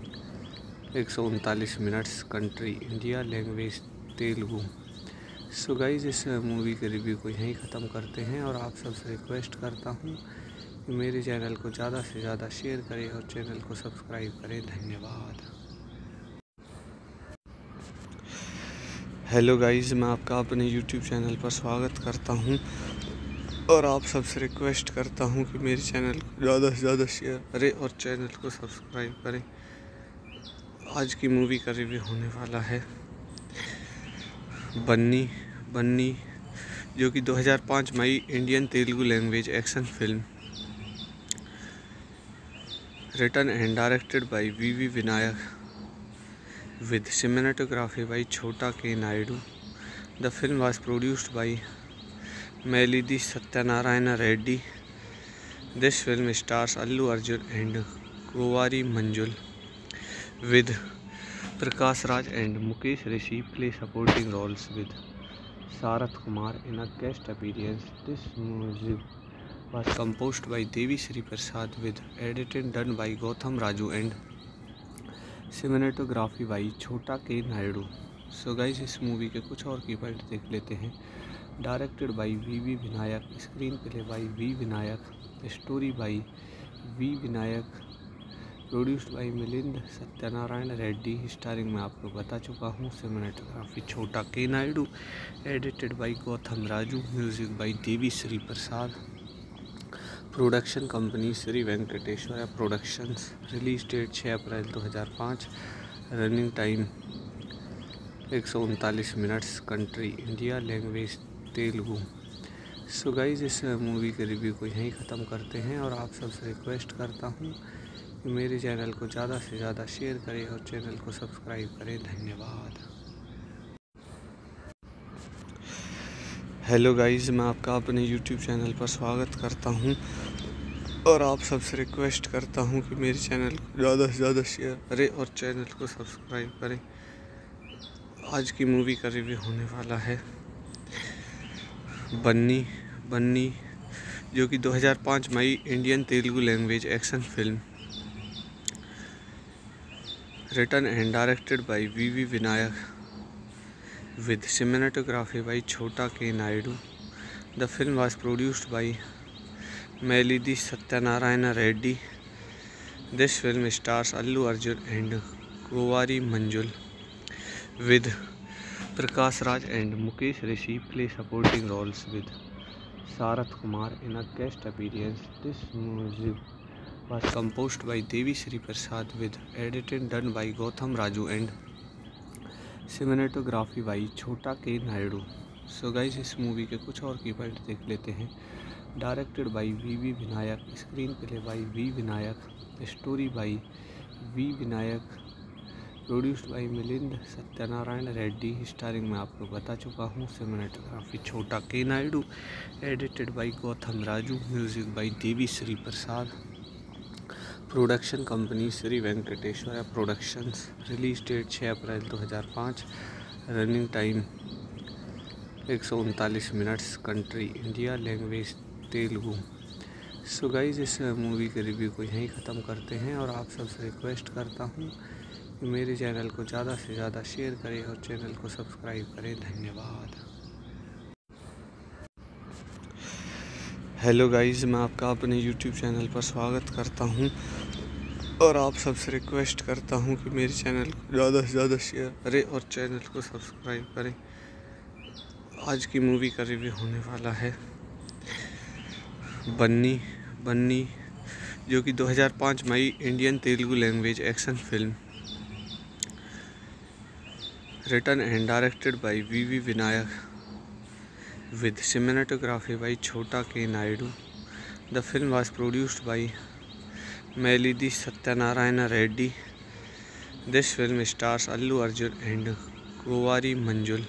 139 minutes, country India, language Telugu. So guys, इस movie के review को यहीं ख़त्म करते हैं और आप सबसे रिक्वेस्ट करता हूँ कि मेरे चैनल को ज़्यादा से ज़्यादा शेयर करें और चैनल को सब्सक्राइब करें। धन्यवाद। हेलो गाइज, मैं आपका अपने यूट्यूब चैनल पर स्वागत करता हूँ और आप सबसे रिक्वेस्ट करता हूँ कि मेरे चैनल को ज़्यादा से ज़्यादा शेयर करें और चैनल को सब्सक्राइब करें। आज की मूवी का रिव्यू होने वाला है बन्नी, जो कि 2005 मई Indian Telugu language action film, written and directed by we Vinayak, with cinematography by Chota के Naidu. The film was produced by Melody Satyanarayana Reddy. This film stars Allu Arjun and Kovari Manjul, with Prakash Raj and Mukesh Rishi play supporting roles with Sarath Kumar in a guest appearance. This music was composed by Devi Sri Prasad with editing done by Gautam Raju and cinematography by Chota के Naidu. So guys, इस movie के कुछ और की point देख लेते हैं। Directed by we Vinayak, screen play by we Vinayak, story by we Vinayak, produced by Milind Satyanarayana Reddy, starring में आपको बता चुका हूँ। सिनेमेटोग्राफी छोटा के Naidu, edited by Gautam Raju, music by Devi Sri Prasad, production company Sri Venkateswara productions. Release date 6 April 2005, running time 139 minutes, country India, language Telugu. So guys, इस movie के review को यहीं ख़त्म करते हैं और आप सबसे रिक्वेस्ट करता हूँ कि मेरे चैनल को ज़्यादा से ज़्यादा शेयर करें और चैनल को सब्सक्राइब करें। धन्यवाद। हेलो गाइज, मैं आपका अपने यूट्यूब चैनल पर स्वागत करता हूँ और आप सबसे रिक्वेस्ट करता हूँ कि मेरे चैनल को ज़्यादा से ज़्यादा शेयर करें और चैनल को सब्सक्राइब करें। आज की मूवी का रिव्यू होने वाला है बन्नी, जो कि 2005 मई Indian Telugu language action film, written and directed by we Vinayak, with cinematography by Chhota K. Naidu. The film was produced by Melody Satyanarayana Reddy. This film stars Allu Arjun and Kovari Manjul, with Prakash Raj and Mukesh Rishi play supporting roles with Sarath Kumar in a guest appearance. This music was composed by Devi Sri Prasad with editing done by Gautam Raju and cinematography by Chota के Naidu. So guys, इस movie के कुछ और की point देख लेते हैं। Directed by we Vinayak, screen play by we Vinayak, story by we Vinayak, produced by Milind Satyanarayana Reddy, starring में आपको बता चुका हूँ। सिनेमेटोग्राफी छोटा के Naidu, edited by Gautam Raju, music by Devi Sri Prasad, production company Sri Venkateswara productions. Release date 6 April 2005, running time 139 minutes, country India, language Telugu. So guys, इस movie के review को यहीं ख़त्म करते हैं और आप सबसे रिक्वेस्ट करता हूँ कि मेरे चैनल को ज़्यादा से ज़्यादा शेयर करें और चैनल को सब्सक्राइब करें। धन्यवाद। हेलो गाइज, मैं आपका अपने यूट्यूब चैनल पर स्वागत करता हूँ और आप सबसे रिक्वेस्ट करता हूँ कि मेरे चैनल को ज़्यादा से ज़्यादा शेयर करें और चैनल को सब्सक्राइब करें। आज की मूवी का रिव्यू होने वाला है बन्नी, जो कि 2005 मई Indian Telugu language action film, written and directed by we Vinayak, with cinematography by Chhota K. Naidu. The film was produced by Melody Satyanarayana Reddy. This film stars Allu Arjun and Kovari Manjul,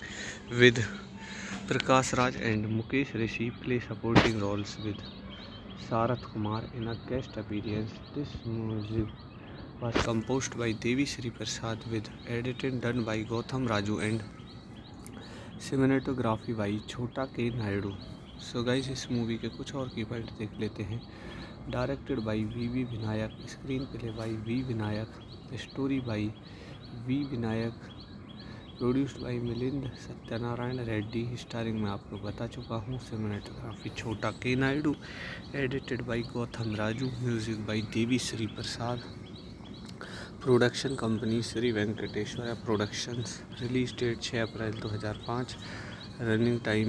with Prakash Raj and Mukesh Rishi play supporting roles with Sarath Kumar in a guest appearance. This music was composed by Devi Sri Prasad with editing done by Gautam Raju and cinematography by Chhota K. Naidu. So guys, इस movie के कुछ और की point देख लेते हैं। Directed by we Vinayak, screen play by we Vinayak, story by we Vinayak, produced by Milind Satyanarayana Reddy, starring में आपको बता चुका हूँ। सिनेमेटोग्राफी छोटा के Naidu, edited by Gautam Raju, music by Devi Sri Prasad, production company Sri Venkateswara productions. Release date 6 April 2005, running time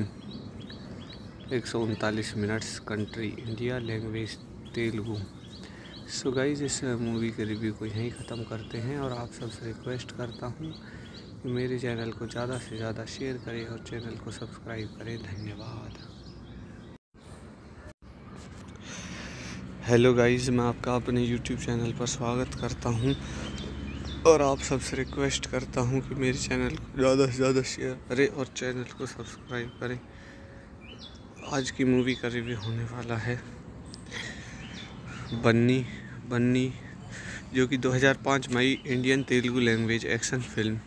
139 minutes, country India, language Telugu. So guys, इस movie के review को यहीं ख़त्म करते हैं और आप सबसे रिक्वेस्ट करता हूँ कि मेरे चैनल को ज़्यादा से ज़्यादा शेयर करें और चैनल को सब्सक्राइब करें। धन्यवाद। हेलो गाइज, मैं आपका अपने यूट्यूब चैनल पर स्वागत करता हूं और आप सबसे रिक्वेस्ट करता हूं कि मेरे चैनल को ज़्यादा से ज़्यादा शेयर करें और चैनल को सब्सक्राइब करें। आज की मूवी का रिव्यू होने वाला है बन्नी बन्नी, जो कि 2005 में Indian Telugu language action film,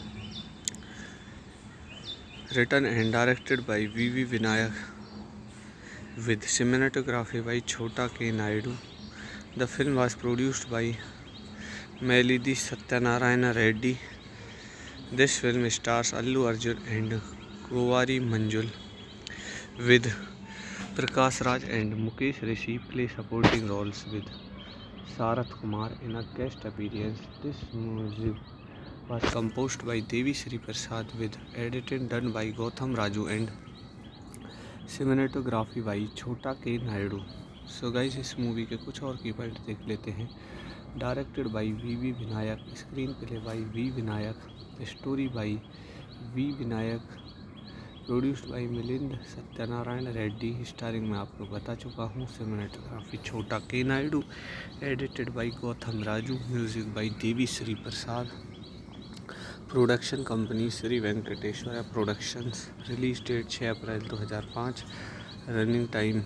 written and directed by we Vinayak with cinematography by Chhota K. Naidu. The film was produced by Melody Satyanarayana Reddy. This film stars Allu Arjun and Kovari Manjul with Prakash Raj and Mukesh Rishi play supporting roles with Sarath Kumar in a guest appearance. This music was composed by Devi Sri Prasad with editing done by Gautam Raju and cinematography by Chota के Naidu. So guys, इस movie के कुछ और की point देख लेते हैं। Directed by we Vinayak, screen play by we Vinayak, story by we Vinayak, produced by Milind Satyanarayana Reddy, starring में आपको बता चुका हूँ। सिनेमेटोग्राफी छोटा के Naidu, edited by Gautam Raju, music by Devi Sri Prasad, production company Sri Venkateswara productions. Release date 6 April 2005, running time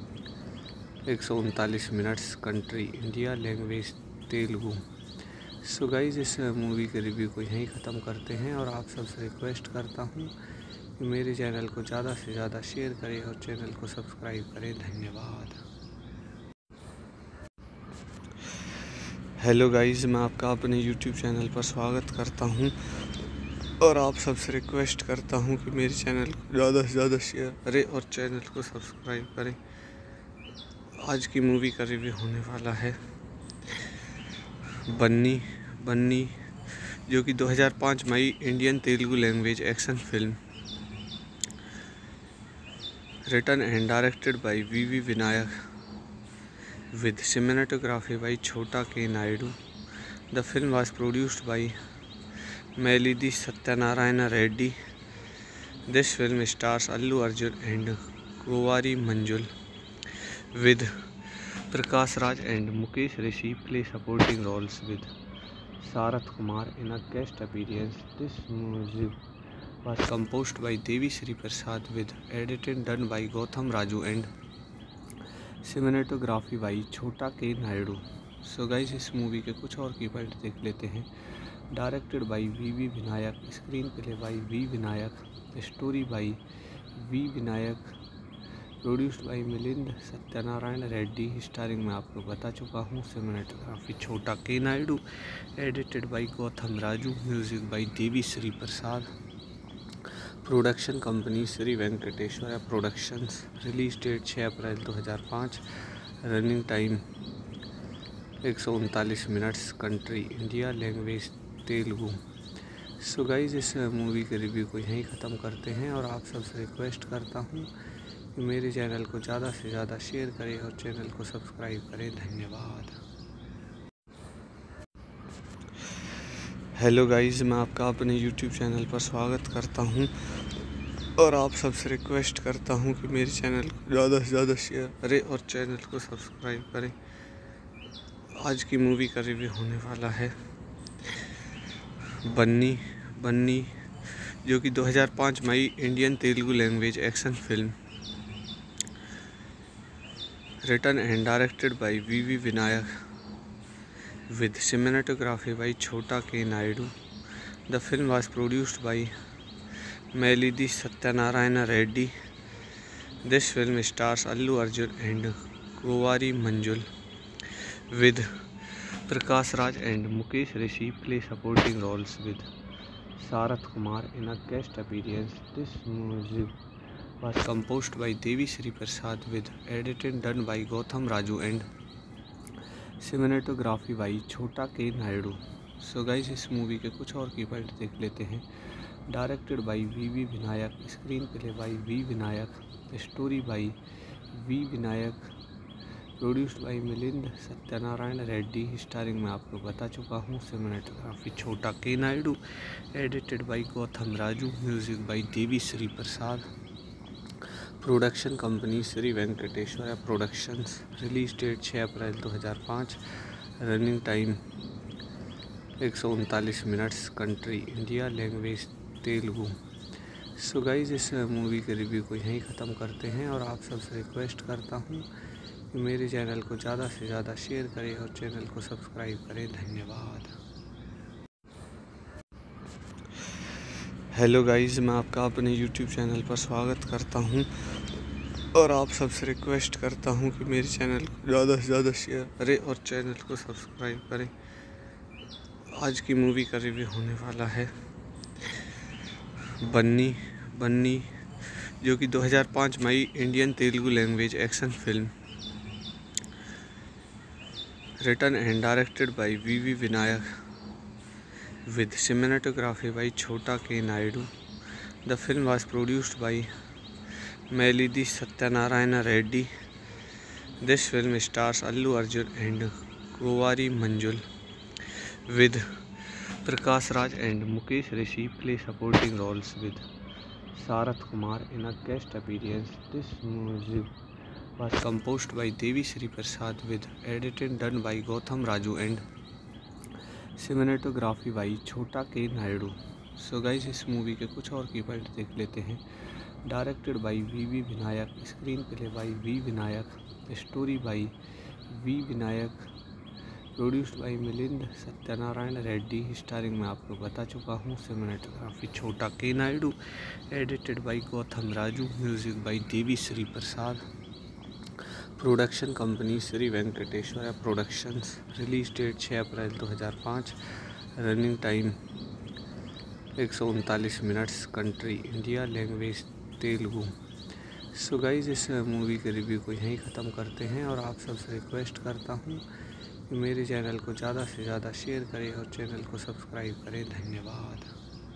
139 minutes, country India, language Telugu. So guys, इस movie के review को यहीं ख़त्म करते हैं और आप सबसे रिक्वेस्ट करता हूँ कि मेरे चैनल को ज़्यादा से ज़्यादा शेयर करें और चैनल को सब्सक्राइब करें। धन्यवाद। हेलो गाइज, मैं आपका अपने यूट्यूब चैनल पर स्वागत करता हूं और आप सबसे रिक्वेस्ट करता हूं कि मेरे चैनल को ज़्यादा से ज़्यादा शेयर करें और चैनल को सब्सक्राइब करें। आज की मूवी का रिव्यू होने वाला है बन्नी बन्नी, जो कि 2005 में Indian Telugu language action film, written and directed by we Vinayak with cinematography by Chhota K. Naidu. The film was produced by Melody Satyanarayana Reddy. This film stars Allu Arjun and Kovari Manjul with Prakash Raj and Mukesh Rishi play supporting roles with Sarath Kumar in a guest appearance. This music was composed by Devi Sri Prasad with editing done by Gautam Raju and cinematography by Chota के Naidu. So guys, इस movie के कुछ और की point देख लेते हैं। Directed by we Vinayak, screen play by we Vinayak, story by we Vinayak, produced by Milind Satyanarayana Reddy, starring में आपको बता चुका हूँ। सिनेमेटोग्राफी छोटा के Naidu, edited by Gautam Raju, music by Devi Sri Prasad, production company Sri Venkateswara productions. Release date 6 April 2005, running time 139 minutes, country India, language Telugu. So guys, इस movie के review को यहीं ख़त्म करते हैं और आप सबसे रिक्वेस्ट करता हूँ कि मेरे चैनल को ज़्यादा से ज़्यादा शेयर करें और चैनल को सब्सक्राइब करें। धन्यवाद। हेलो गाइज, मैं आपका अपने यूट्यूब चैनल पर स्वागत करता हूं और आप सबसे रिक्वेस्ट करता हूं कि मेरे चैनल को ज़्यादा से ज़्यादा शेयर करें और चैनल को सब्सक्राइब करें। आज की मूवी का रिव्यू होने वाला है बन्नी बन्नी, जो कि 2005 में Indian Telugu language action film, written and directed by V.V. Vinayak with cinematography by Chhota K. Naidu. The film was produced by Melody Satyanarayana Reddy. This film stars Allu Arjun and Kovari Manjul with Prakash Raj and Mukesh Rishi play supporting roles with Sarath Kumar in a guest appearance. This music was composed by Devi Sri Prasad with editing done by Gautam Raju and cinematography by Chhota K. Naidu. So guys, इस movie के कुछ और की point देख लेते हैं। Directed by we Vinayak, screen play by we Vinayak, story by we Vinayak, produced by Milind Satyanarayana Reddy, starring में आपको बता चुका हूँ। सिनेमेटोग्राफी छोटा के Naidu, edited by Gautam Raju, music by Devi Sri Prasad, production company Sri Venkateswara productions. Release date 6 April 2005, running time 139 minutes, country India, language Telugu. So guys, इस movie के review को यहीं ख़त्म करते हैं और आप सबसे रिक्वेस्ट करता हूँ कि मेरे चैनल को ज़्यादा से ज़्यादा शेयर करें और चैनल को सब्सक्राइब करें। धन्यवाद। हेलो गाइज, मैं आपका अपने यूट्यूब चैनल पर स्वागत करता हूं और आप सबसे रिक्वेस्ट करता हूं कि मेरे चैनल को ज़्यादा से ज़्यादा शेयर करें और चैनल को सब्सक्राइब करें। आज की मूवी का रिव्यू होने वाला है बन्नी, जो कि 2005 में Indian Telugu language action film, written and directed by we Vinayak with cinematography by Chhota K. Naidu. The film was produced by Melody Satyanarayana Reddy. This film stars Allu Arjun and Kovari Manjul with Prakash Raj and Mukesh Rishi play supporting roles with Sarath Kumar in a guest appearance. This music was composed by Devi Sri Prasad with editing done by Gautam Raju and cinematography by Chota के Naidu. So guys, इस movie के कुछ और की point देख लेते हैं। Directed by we Vinayak, screen play by we Vinayak, story by we Vinayak, produced by Milind Satyanarayana Reddy, starring में आपको बता चुका हूँ। सिनेमेटोग्राफी छोटा के Naidu, edited by Gautam Raju, music by Devi Sri Prasad, production company Sri Venkateswara productions. Release date 6 April 2005, running time 139 minutes, country India, language Telugu. So guys, इस movie के review को यहीं ख़त्म करते हैं और आप सबसे रिक्वेस्ट करता हूँ कि मेरे चैनल को ज़्यादा से ज़्यादा शेयर करें और चैनल को सब्सक्राइब करें। धन्यवाद।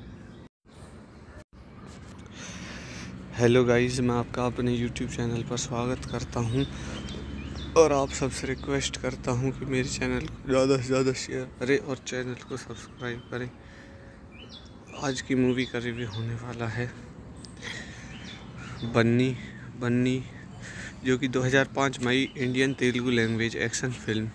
हेलो गाइज, मैं आपका अपने यूट्यूब चैनल पर स्वागत करता हूं और आप सबसे रिक्वेस्ट करता हूं कि मेरे चैनल को ज़्यादा से ज़्यादा शेयर करें और चैनल को सब्सक्राइब करें। आज की मूवी का रिव्यू होने वाला है बन्नी, जो कि 2005 में Indian Telugu language action film,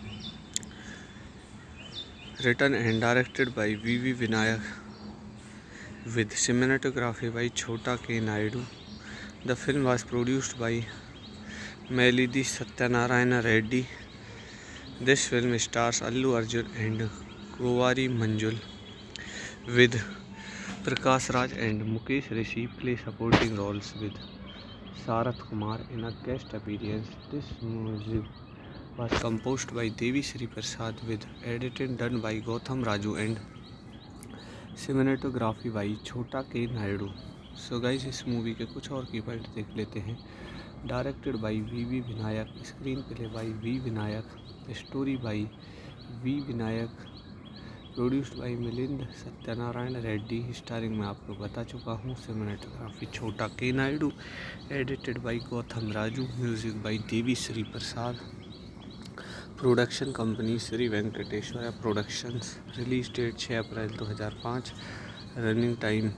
written and directed by we Vinayak with cinematography by Chhota K. Naidu. The film was produced by Melody Satyanarayana Reddy. This film stars Allu Arjun and Kovari Manjul with Prakash Raj and Mukesh Rishi play supporting roles with Sarath Kumar in a guest appearance. This music was composed by Devi Sri Prasad with editing done by Gautam Raju and cinematography by Chota के Naidu. So guys, इस movie के कुछ और की point देख लेते हैं। Directed by we Vinayak, screen play by we Vinayak, story by we Vinayak, produced by Milind Satyanarayana Reddy, starring में आपको बता चुका हूँ। सिनेमेटोग्राफी छोटा के Naidu, edited by Gautam Raju, music by Devi Sri Prasad, production company Sri Venkateswara productions. Release date 6 April 2005, running time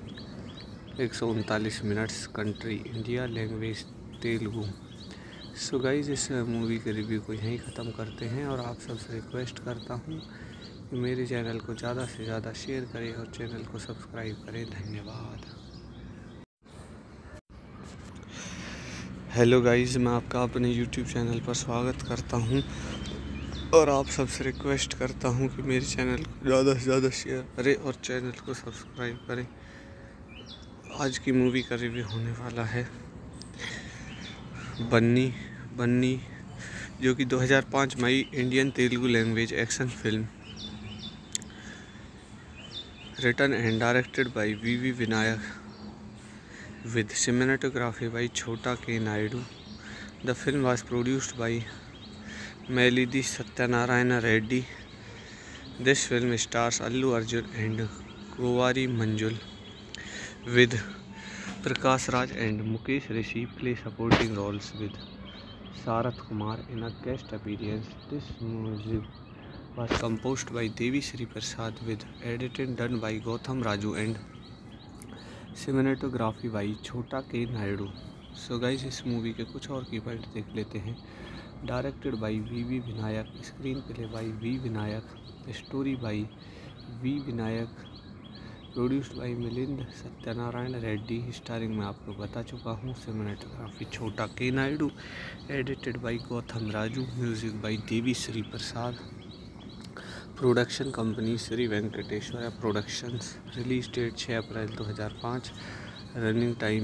139 minutes, country India, language Telugu. So guys, इस movie के review को यहीं ख़त्म करते हैं और आप सबसे रिक्वेस्ट करता हूँ कि मेरे चैनल को ज़्यादा से ज़्यादा शेयर करें और चैनल को सब्सक्राइब करें। धन्यवाद। हेलो गाइस, मैं आपका अपने यूट्यूब चैनल पर स्वागत करता हूं और आप सबसे रिक्वेस्ट करता हूं कि मेरे चैनल को ज़्यादा से ज़्यादा शेयर करें और चैनल को सब्सक्राइब करें। आज की मूवी का रिव्यू होने वाला है बन्नी बन्नी, जो कि 2005 में आई Indian Telugu language action film written and directed by we Vinayak with cinematography by Chhota K. Naidu. The film was produced by Melody Satyanarayana Reddy. This film stars Allu Arjun and Kovari Manjul, with Prakash Raj and Mukesh Rishi play supporting roles with Sarath Kumar in a guest appearance. This music was composed by Devi Sri Prasad with editing done by Gautam Raju and cinematography by Chota के Naidu. So guys, इस movie के कुछ और की point देख लेते हैं। Directed by we Vinayak, screen play by we Vinayak, story by we Vinayak, produced by Milind Satyanarayana Reddy, starring में आपको बता चुका हूँ। सिनेमेटोग्राफी छोटा के Naidu, edited by Gautam Raju, music by Devi Sri Prasad, production company Sri Venkateswara productions. Release date 6 April 2005, running time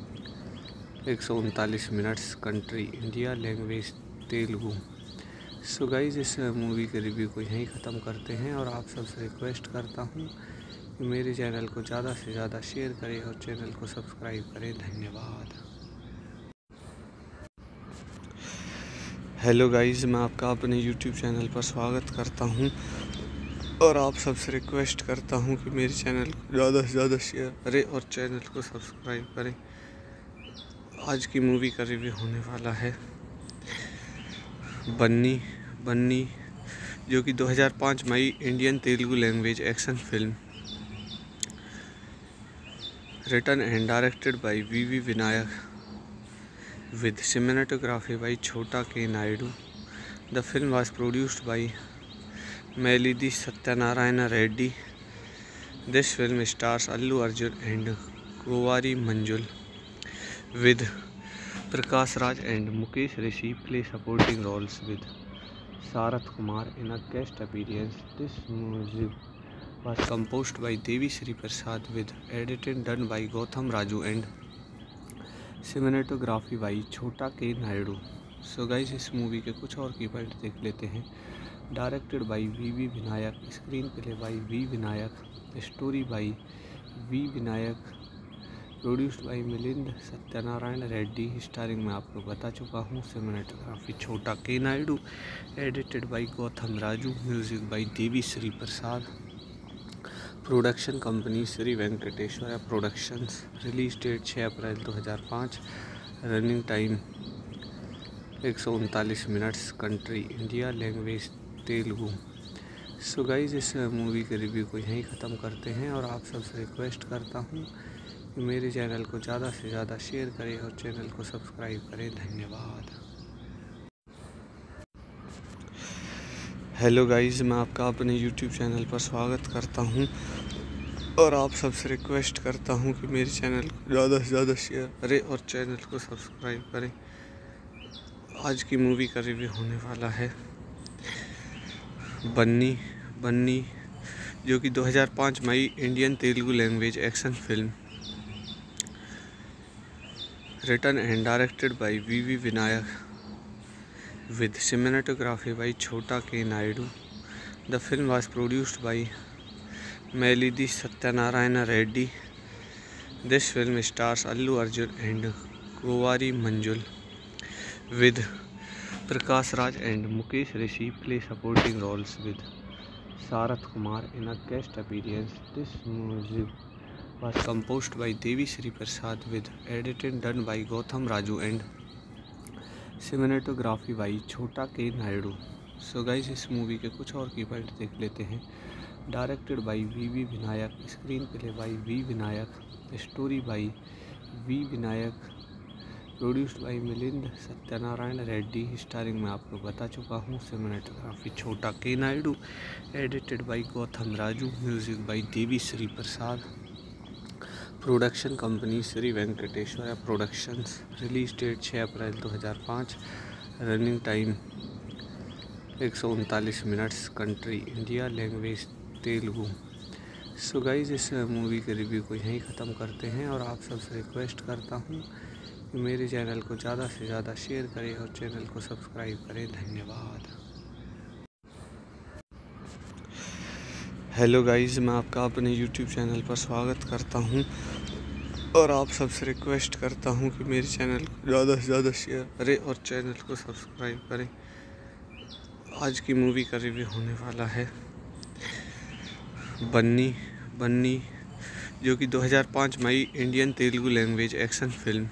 139 minutes, country India, language Telugu. So guys, इस movie के review को यहीं ख़त्म करते हैं और आप सबसे रिक्वेस्ट करता हूँ कि मेरे चैनल को ज़्यादा से ज़्यादा शेयर करें और चैनल को सब्सक्राइब करें। धन्यवाद। हेलो गाइस, मैं आपका अपने यूट्यूब चैनल पर स्वागत करता हूं और आप सबसे रिक्वेस्ट करता हूं कि मेरे चैनल को ज़्यादा से ज़्यादा शेयर करें और चैनल को सब्सक्राइब करें। आज की मूवी का रिव्यू होने वाला है बन्नी बन्नी, जो कि 2005 में आई Indian Telugu language action film written and directed by we Vinayak with cinematography by Chhota K. Naidu. The film was produced by Melody Satyanarayana Reddy. This film stars Allu Arjun and Kovari Manjul, with Prakash Raj and Mukesh Rishi play supporting roles with Sarath Kumar in a guest appearance. This music was composed by Devi Sri Prasad with editing done by Gautam Raju and cinematography by Chota के Naidu. So guys, इस movie के कुछ और की point देख लेते हैं। Directed by we Vinayak, screen play by we Vinayak, story by we Vinayak, produced by Milind Satyanarayana Reddy, starring में आपको बता चुका हूँ। सिनेमेटोग्राफी छोटा के Naidu, edited by Gautam Raju, music by Devi Sri Prasad, production company Sri Venkateswara productions. Release date 6 April 2005, running time 139 minutes, country India, language Telugu. So guys, इस movie के review को यहीं ख़त्म करते हैं और आप सबसे रिक्वेस्ट करता हूँ कि मेरे चैनल को ज़्यादा से ज़्यादा शेयर करें और चैनल को सब्सक्राइब करें। धन्यवाद। हेलो गाइस, मैं आपका अपने यूट्यूब चैनल पर स्वागत करता हूं और आप सबसे रिक्वेस्ट करता हूं कि मेरे चैनल को ज़्यादा से ज़्यादा शेयर करें और चैनल को सब्सक्राइब करें। आज की मूवी का रिव्यू होने वाला है बन्नी बन्नी, जो कि 2005 में आई Indian Telugu language action film written and directed by we Vinayak with cinematography by Chhota K. Naidu. The film was produced by Melody Satyanarayana Reddy. This film stars Allu Arjun and Kovari Manjul, with Prakash Raj and Mukesh Rishi play supporting roles with Sarath Kumar in a guest appearance. This music was composed by Devi Sri Prasad with editing done by Gautam Raju and cinematography by Chota के Naidu. So guys, इस movie के कुछ और की point देख लेते हैं। Directed by we Vinayak, screen play by we Vinayak, story by we Vinayak, produced by Milind Satyanarayana Reddy, starring में आपको बता चुका हूँ। सिनेमेटोग्राफी छोटा के Naidu, edited by Gautam Raju, music by Devi Sri Prasad, production company Sri Venkateswara productions. Release date 6 April 2005। Running time 139 minutes. Country India, language Telugu. So guys, इस movie के review को यहीं ख़त्म करते हैं और आप सबसे रिक्वेस्ट करता हूँ कि मेरे चैनल को ज़्यादा से ज़्यादा शेयर करें और चैनल को सब्सक्राइब करें। धन्यवाद। हेलो गाइज, मैं आपका अपने यूट्यूब चैनल पर स्वागत करता हूं और आप सबसे रिक्वेस्ट करता हूं कि मेरे चैनल को ज़्यादा से ज़्यादा शेयर करें और चैनल को सब्सक्राइब करें। आज की मूवी का रिव्यू होने वाला है बन्नी, जो कि 2005 में आई Indian Telugu language action film.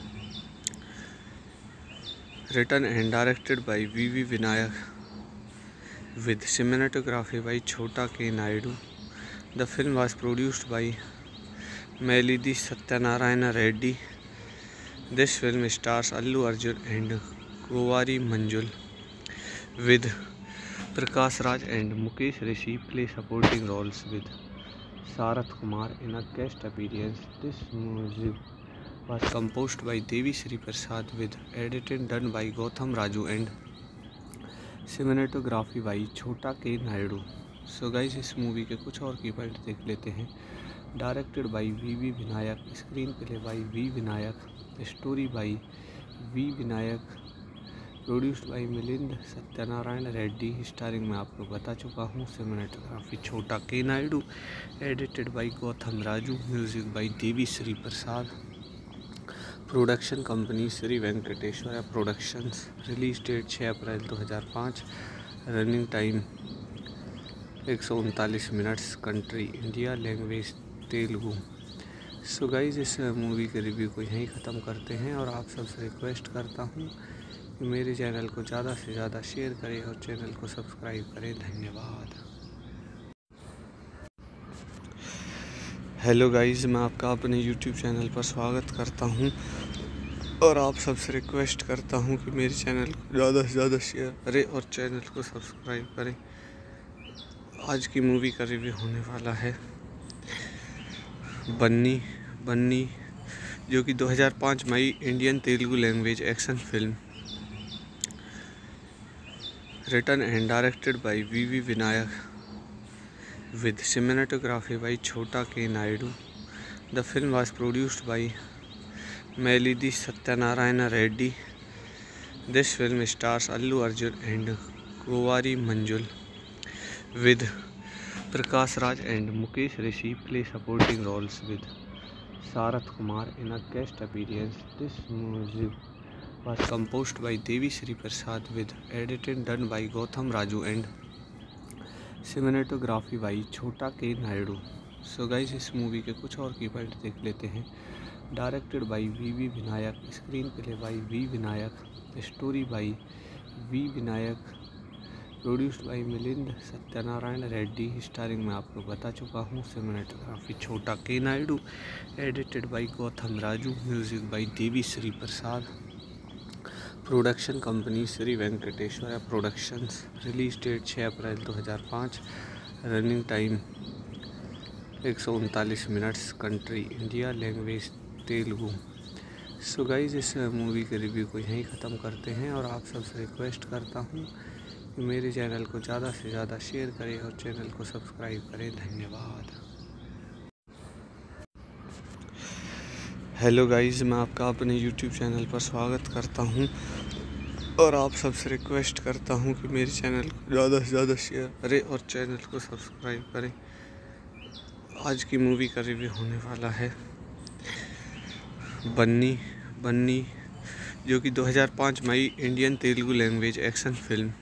Written and directed by we Vinayak with cinematography by Chhota K. Naidu. The film was produced by Melody Satyanarayana Reddy. This film stars Allu Arjun and Kovari Manjul, with Prakash Raj and Mukesh Rishi play supporting roles with Sarath Kumar in a guest appearance. This music was composed by Devi Sri Prasad with editing done by Gautam Raju and cinematography by Chota के Naidu. So guys, इस movie के कुछ और की point देख लेते हैं। Directed by we Vinayak, screen play by we Vinayak, story by we Vinayak, produced by Milind Satyanarayana Reddy. Starring में आपको बता चुका हूँ। सिनेमेटोग्राफी छोटा के Naidu, edited by Gautam Raju, music by Devi Sri Prasad. Production company Sri Venkateswara productions. Release date 6 April 2005। Running time 139 minutes. Country India, language Telugu. So guys, इस movie के review को यहीं ख़त्म करते हैं और आप सबसे रिक्वेस्ट करता हूँ कि मेरे चैनल को ज़्यादा से ज़्यादा शेयर करें और चैनल को सब्सक्राइब करें। धन्यवाद। हेलो गाइज, मैं आपका अपने यूट्यूब चैनल पर स्वागत करता हूं और आप सबसे रिक्वेस्ट करता हूं कि मेरे चैनल को ज़्यादा से ज़्यादा शेयर करें और चैनल को सब्सक्राइब करें। आज की मूवी का रिव्यू होने वाला है बन्नी, जो कि 2005 में आई Indian Telugu language action film. Written and directed by we Vinayak with cinematography by Chhota K. Naidu. The film was produced by Melody Satyanarayana Reddy. This film stars Allu Arjun and Kovari Manjul, with Prakash Raj and Mukesh Rishi play supporting roles with Sarath Kumar in a guest appearance. This music was composed by Devi Sri Prasad with editing done by Gautam Raju and cinematography by Chota के Naidu. So guys, इस movie के कुछ और की point देख लेते हैं। Directed by we Vinayak, screen play by we Vinayak, story by we Vinayak, produced by Milind Satyanarayana Reddy. Starring में आपको बता चुका हूँ। सिनेमेटोग्राफी छोटा के Naidu, edited by Gautam Raju, music by Devi Sri Prasad. Production company Sri Venkateswara productions. Release date 6 April 2005। Running time 139 minutes. Country India, language Telugu. So guys, इस movie के review को यहीं ख़त्म करते हैं और आप सबसे रिक्वेस्ट करता हूँ कि मेरे चैनल को ज़्यादा से ज़्यादा शेयर करें और चैनल को सब्सक्राइब करें। धन्यवाद। हेलो गाइज, मैं आपका अपने यूट्यूब चैनल पर स्वागत करता हूं और आप सबसे रिक्वेस्ट करता हूं कि मेरे चैनल को ज़्यादा से ज़्यादा शेयर करें और चैनल को सब्सक्राइब करें। आज की मूवी का रिव्यू होने वाला है बन्नी, जो कि 2005 में आई Indian Telugu language action film.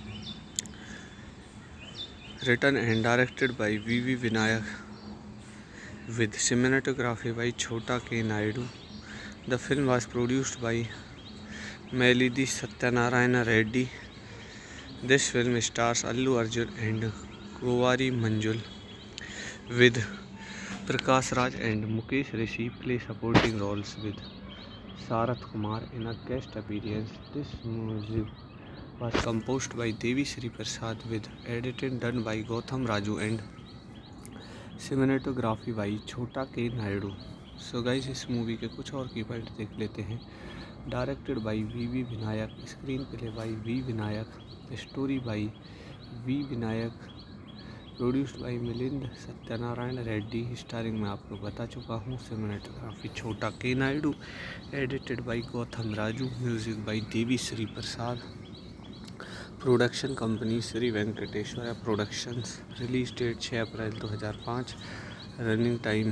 Written and directed by we Vinayak with cinematography by Chhota K. Naidu. The film was produced by Melody Satyanarayana Reddy. This film stars Allu Arjun and Kovari Manjul, with Prakash Raj and Mukesh Rishi play supporting roles with Sarath Kumar in a guest appearance. This music was composed by Devi Sri Prasad with editing done by Gautam Raju and cinematography by Chota के Naidu. So guys इस movie के कुछ और की point देख लेते हैं। Directed by we Vinayak, screen play by we Vinayak, story by we Vinayak, produced by Milind Satyanarayana Reddy, starring में आपको बता चुका हूँ। सिनेमेटोग्राफी छोटा के Naidu, edited by Gautam Raju, music by Devi Sri Prasad, production company Sri Venkateswara productions, release date 6 April 2005, running time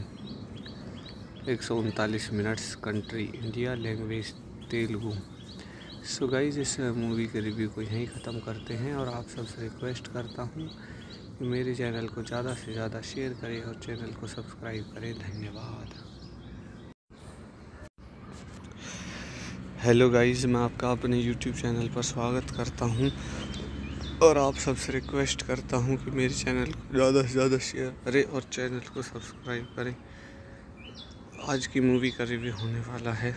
139 minutes, country India, language Telugu. So guys इस movie के review को यहीं ख़त्म करते हैं और आप सबसे रिक्वेस्ट करता हूँ कि मेरे चैनल को ज़्यादा से ज़्यादा शेयर करें और चैनल को सब्सक्राइब करें। धन्यवाद। हेलो गाइज, मैं आपका अपने YouTube चैनल पर स्वागत करता हूँ और आप सबसे रिक्वेस्ट करता हूँ कि मेरे चैनल को ज़्यादा से ज़्यादा शेयर करें और चैनल को सब्सक्राइब करें। आज की मूवी का रिव्यू होने वाला है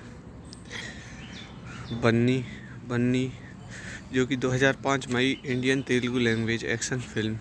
बन्नी, जो कि 2005 में आई Indian Telugu language action film,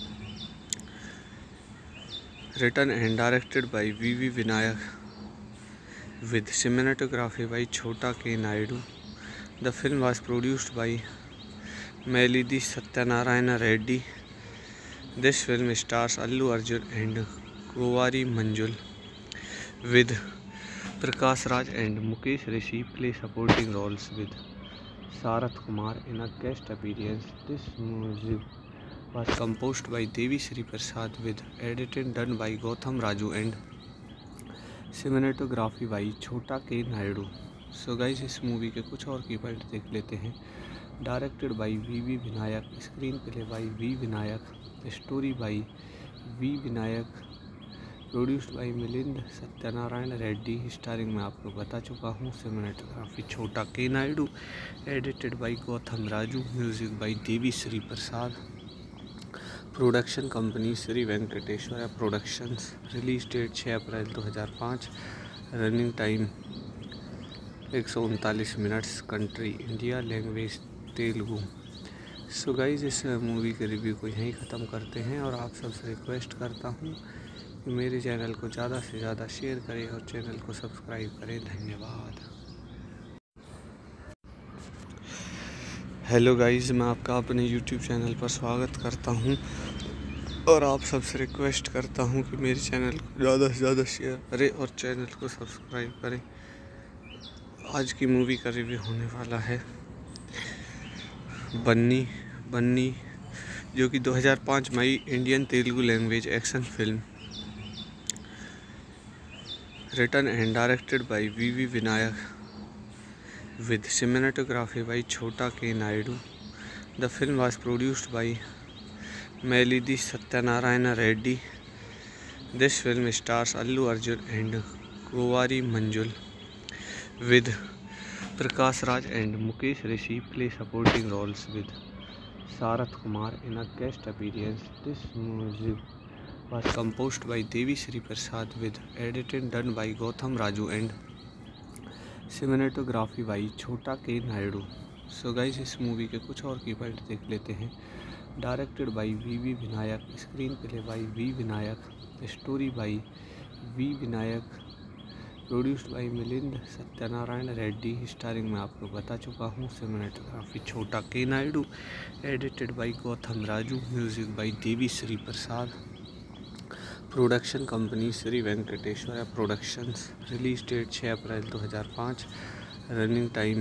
written and directed by we Vinayak, with cinematography by Chhota K. Naidu. The film was produced by Melody Satyanarayana Reddy. This film stars Allu Arjun and Govari Manjul, with Prakash Raj and Mukesh Rishi play supporting roles with Sarath Kumar in a guest appearance. This music was composed by Devi Sri Prasad with editing done by Gautam Raju and cinematography by Chota के Naidu. So guys इस movie के कुछ और की point देख लेते हैं। Directed by we Vinayak, screen play by we Vinayak, story by we Vinayak, produced by Milind Satyanarayana Reddy, starring में आपको बता चुका हूँ। सिनेमेटोग्राफी छोटा के Naidu, edited by Gautam Raju, music by Devi Sri Prasad, production company Sri Venkateswara productions, release date 6 April 2005, running time 139 minutes, country India, language Telugu. So guys इस movie के review को यहीं ख़त्म करते हैं और आप सबसे रिक्वेस्ट करता हूँ कि मेरे चैनल को ज़्यादा से ज़्यादा शेयर करें और चैनल को सब्सक्राइब करें। धन्यवाद। हेलो गाइज, मैं आपका अपने YouTube चैनल पर स्वागत करता हूँ और आप सबसे रिक्वेस्ट करता हूँ कि मेरे चैनल को ज़्यादा से ज़्यादा शेयर करें और चैनल को सब्सक्राइब करें। आज की मूवी का रिव्यू होने वाला है बन्नी, जो कि 2005 में आई Indian Telugu language action film, written and directed by we Vinayak, with cinematography by Chhota K. Naidu. The film was produced by Melody Satyanarayana Reddy. This film stars Allu Arjun and Govari Manjul, with Prakash Raj and Mukesh Rishi play supporting roles with Sarath Kumar in a guest appearance. This music was composed by Devi Sri Prasad with editing done by Gautam Raju and cinematography by Chota के Naidu. So guys इस movie के कुछ और की point देख लेते हैं। Directed by we Vinayak, screen play by we Vinayak, story by we Vinayak, produced by Milind Satyanarayana Reddy, starring में आपको बता चुका हूँ। सिनेमेटोग्राफी छोटा के Naidu, edited by Gautam Raju, music by Devi Sri Prasad, production company Sri Venkateswara productions, release date 6 April 2005, running time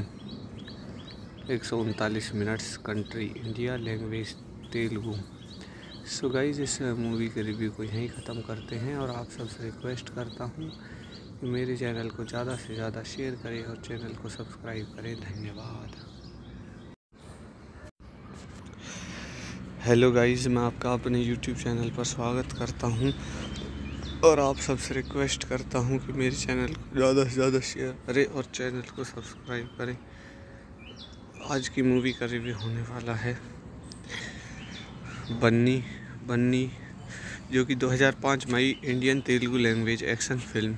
139 minutes, country India, language Telugu. So guys इस movie के review को यहीं ख़त्म करते हैं और आप सबसे रिक्वेस्ट करता हूँ कि मेरे चैनल को ज़्यादा से ज़्यादा शेयर करें और चैनल को सब्सक्राइब करें। धन्यवाद। हेलो गाइज, मैं आपका अपने YouTube चैनल पर स्वागत करता हूँ और आप सबसे रिक्वेस्ट करता हूँ कि मेरे चैनल को ज़्यादा से ज़्यादा शेयर करें और चैनल को सब्सक्राइब करें। आज की मूवी का रिव्यू होने वाला है बन्नी, जो कि 2005 में आई Indian Telugu language action film,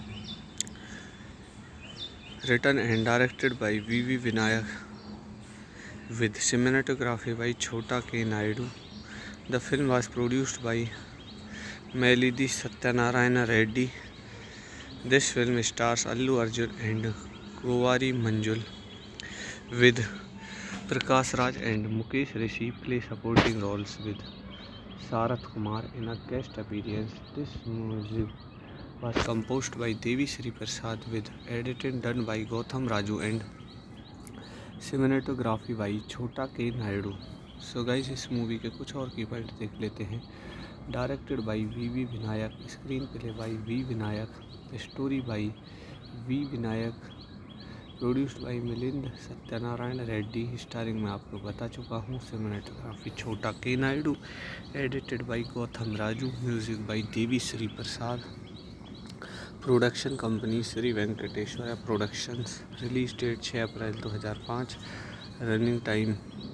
written and directed by we Vinayak, with cinematography by Chhota K. Naidu. The film was produced by Melody Satyanarayana Reddy. This film stars Allu Arjun and Kuwari Manjul with Prakash Raj and Mukesh Rishi play supporting roles with Sarath Kumar in a guest appearance. This music was composed by Devi Sri Prasad with editing done by Gautam Raju and cinematography by Chhota K. Naidu. So guys, इस movie के कुछ और की point देख लेते हैं। Directed by we Vinayak, screen play by we Vinayak, story by we Vinayak, produced by Milind Satyanarayana Reddy, starring में आपको बता चुका हूँ। सिनेमेटोग्राफी छोटा के Naidu, edited by Gautam Raju, music by Devi Sri Prasad, production company Sri Venkateswara productions. Release date 6 April 2005, running time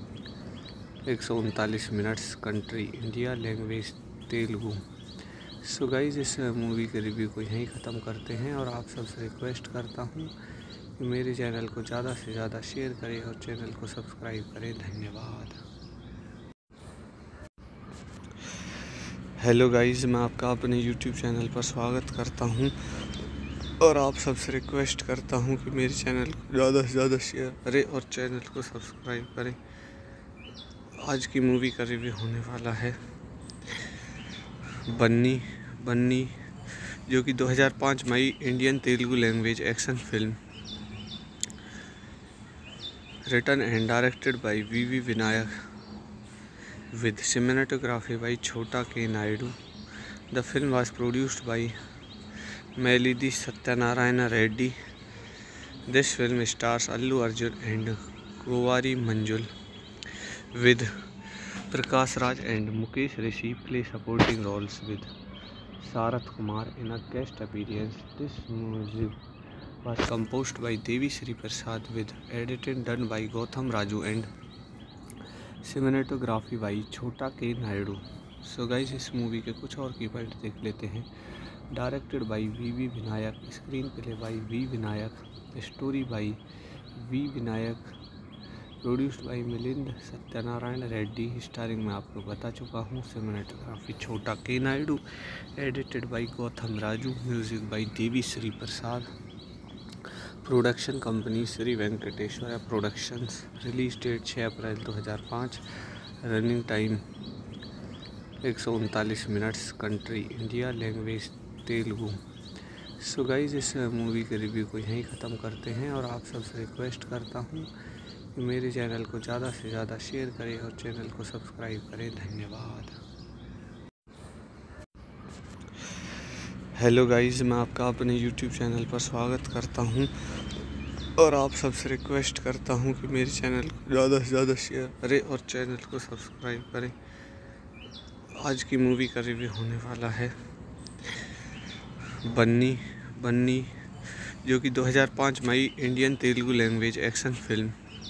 139 minutes, country India, language Telugu. So guys, इस movie के review को यहीं ख़त्म करते हैं और आप सबसे रिक्वेस्ट करता हूँ कि मेरे चैनल को ज़्यादा से ज़्यादा शेयर करें और चैनल को सब्सक्राइब करें। धन्यवाद। हेलो गाइज, मैं आपका अपने यूट्यूब चैनल पर स्वागत करता हूँ और आप सबसे रिक्वेस्ट करता हूँ कि मेरे चैनल को ज़्यादा से ज़्यादा शेयर करें और चैनल को सब्सक्राइब करें। आज की मूवी का रिव्यू होने वाला है बन्नी, जो कि 2005 में आई Indian Telugu language action film, written and directed by we Vinayak with cinematography by Chhota K. Naidu. The film was produced by Melidi Satyanarayana Reddy. This film stars Allu Arjun and Kuwari Manjul with Prakash Raj and Mukesh Rishi play supporting roles with Sarath Kumar in a guest appearance. This music was composed by Devi Sri Prasad with editing done by Gautam Raju and cinematography by Chota के Naidu. So guys, इस movie के कुछ और की point देख लेते हैं। Directed by we Vinayak, screen play by we Vinayak, story by we Vinayak, produced by Milind Satyanarayana Reddy, starring में आपको बता चुका हूँ। सिनेमेटोग्राफी छोटा के Naidu, edited by Gautam Raju, music by Devi Sri Prasad, production company Sri Venkateswara productions. Release date 6 April 2005, running time 139 minutes, country India, language Telugu. So guys, इस movie के review को यहीं ख़त्म करते हैं और आप सबसे रिक्वेस्ट करता हूँ कि मेरे चैनल को ज़्यादा से ज़्यादा शेयर करें और चैनल को सब्सक्राइब करें। धन्यवाद। हेलो गाइज, मैं आपका अपने यूट्यूब चैनल पर स्वागत करता हूँ और आप सबसे रिक्वेस्ट करता हूँ कि मेरे चैनल को ज़्यादा से ज़्यादा शेयर करें और चैनल को सब्सक्राइब करें। आज की मूवी का रिव्यू होने वाला है बन्नी, जो कि 2005 में आई Indian Telugu language action film,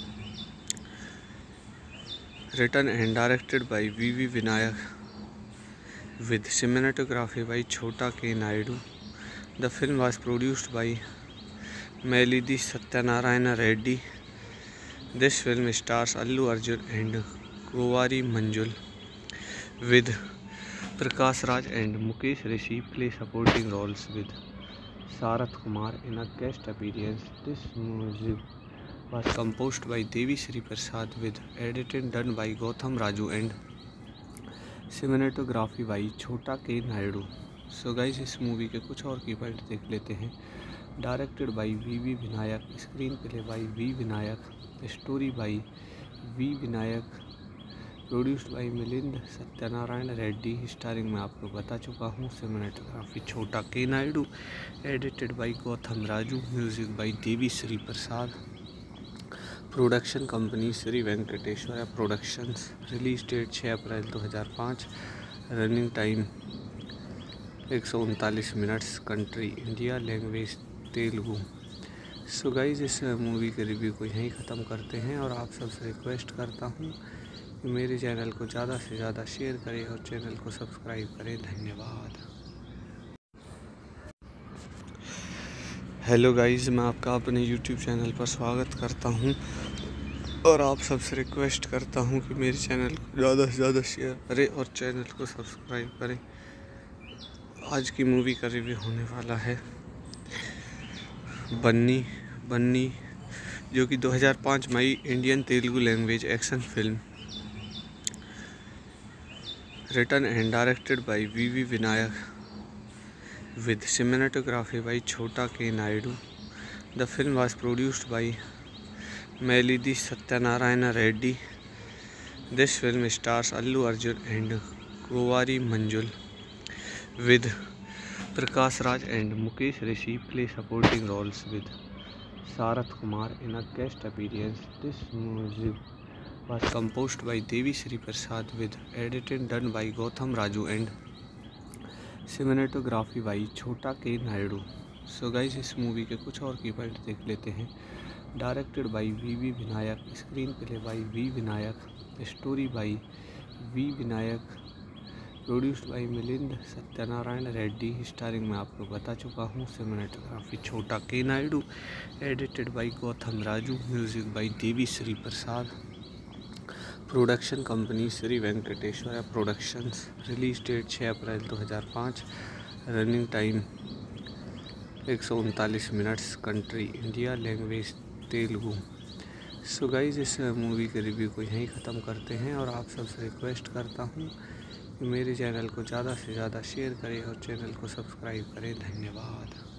written and directed by we Vinayak with cinematography by Chhota K. Naidu. The film was produced by Melidi Satyanarayana Reddy. This film stars Allu Arjun and Kuwari Manjul with Prakash Raj and Mukesh Rishi play supporting roles with Sarath Kumar in a guest appearance. This music was composed by Devi Sri Prasad with editing done by Gautam Raju and cinematography by Chota के Naidu. So guys, इस movie के कुछ और की point देख लेते हैं। Directed by we Vinayak, screen play by we Vinayak, story by we Vinayak, produced by Milind Satyanarayana Reddy, starring में आपको बता चुका हूँ। सिनेमेटोग्राफी छोटा के Naidu, edited by Gautam Raju, music by Devi Sri Prasad, production company Sri Venkateswara productions. Release date 6 April 2005, running time 139 minutes, country India, language Telugu. So guys, इस movie के review को यहीं ख़त्म करते हैं और आप सबसे रिक्वेस्ट करता हूँ कि मेरे चैनल को ज़्यादा से ज़्यादा शेयर करें और चैनल को सब्सक्राइब करें। धन्यवाद। हेलो गाइज, मैं आपका अपने यूट्यूब चैनल पर स्वागत करता हूँ और आप सबसे रिक्वेस्ट करता हूँ कि मेरे चैनल को ज़्यादा से ज़्यादा शेयर करें और चैनल को सब्सक्राइब करें। आज की मूवी का रिव्यू होने वाला है बन्नी बन्नी जो कि 2005 में Indian Telugu language action film written and directed by we Vinayak with cinematography by Chhota K. Naidu. The film was produced by Melody Satyanarayana Reddy. This film stars Allu Arjun and Govari Manjul with Prakash Raj and Mukesh Rishi play supporting roles with Sarath Kumar in a guest appearance. This music was composed by Devi Sri Prasad with editing done by Gautam Raju and cinematography by Chota के Naidu. So guys इस movie के कुछ और की point देख लेते हैं। Directed by we Vinayak, screen play by we Vinayak, story by we Vinayak, produced by Milind Satyanarayana Reddy, starring में आपको बता चुका हूँ। सिनेमेटोग्राफी छोटा के Naidu, edited by Gautam Raju, music by Devi Sri Prasad, production company Sri Venkateswara productions. Release date 6 April 2005, running time 139 minutes, country India, language Telugu. So guys इस movie के review को यहीं ख़त्म करते हैं और आप सबसे रिक्वेस्ट करता हूँ कि मेरे चैनल को ज़्यादा से ज़्यादा शेयर करें और चैनल को सब्सक्राइब करें। धन्यवाद।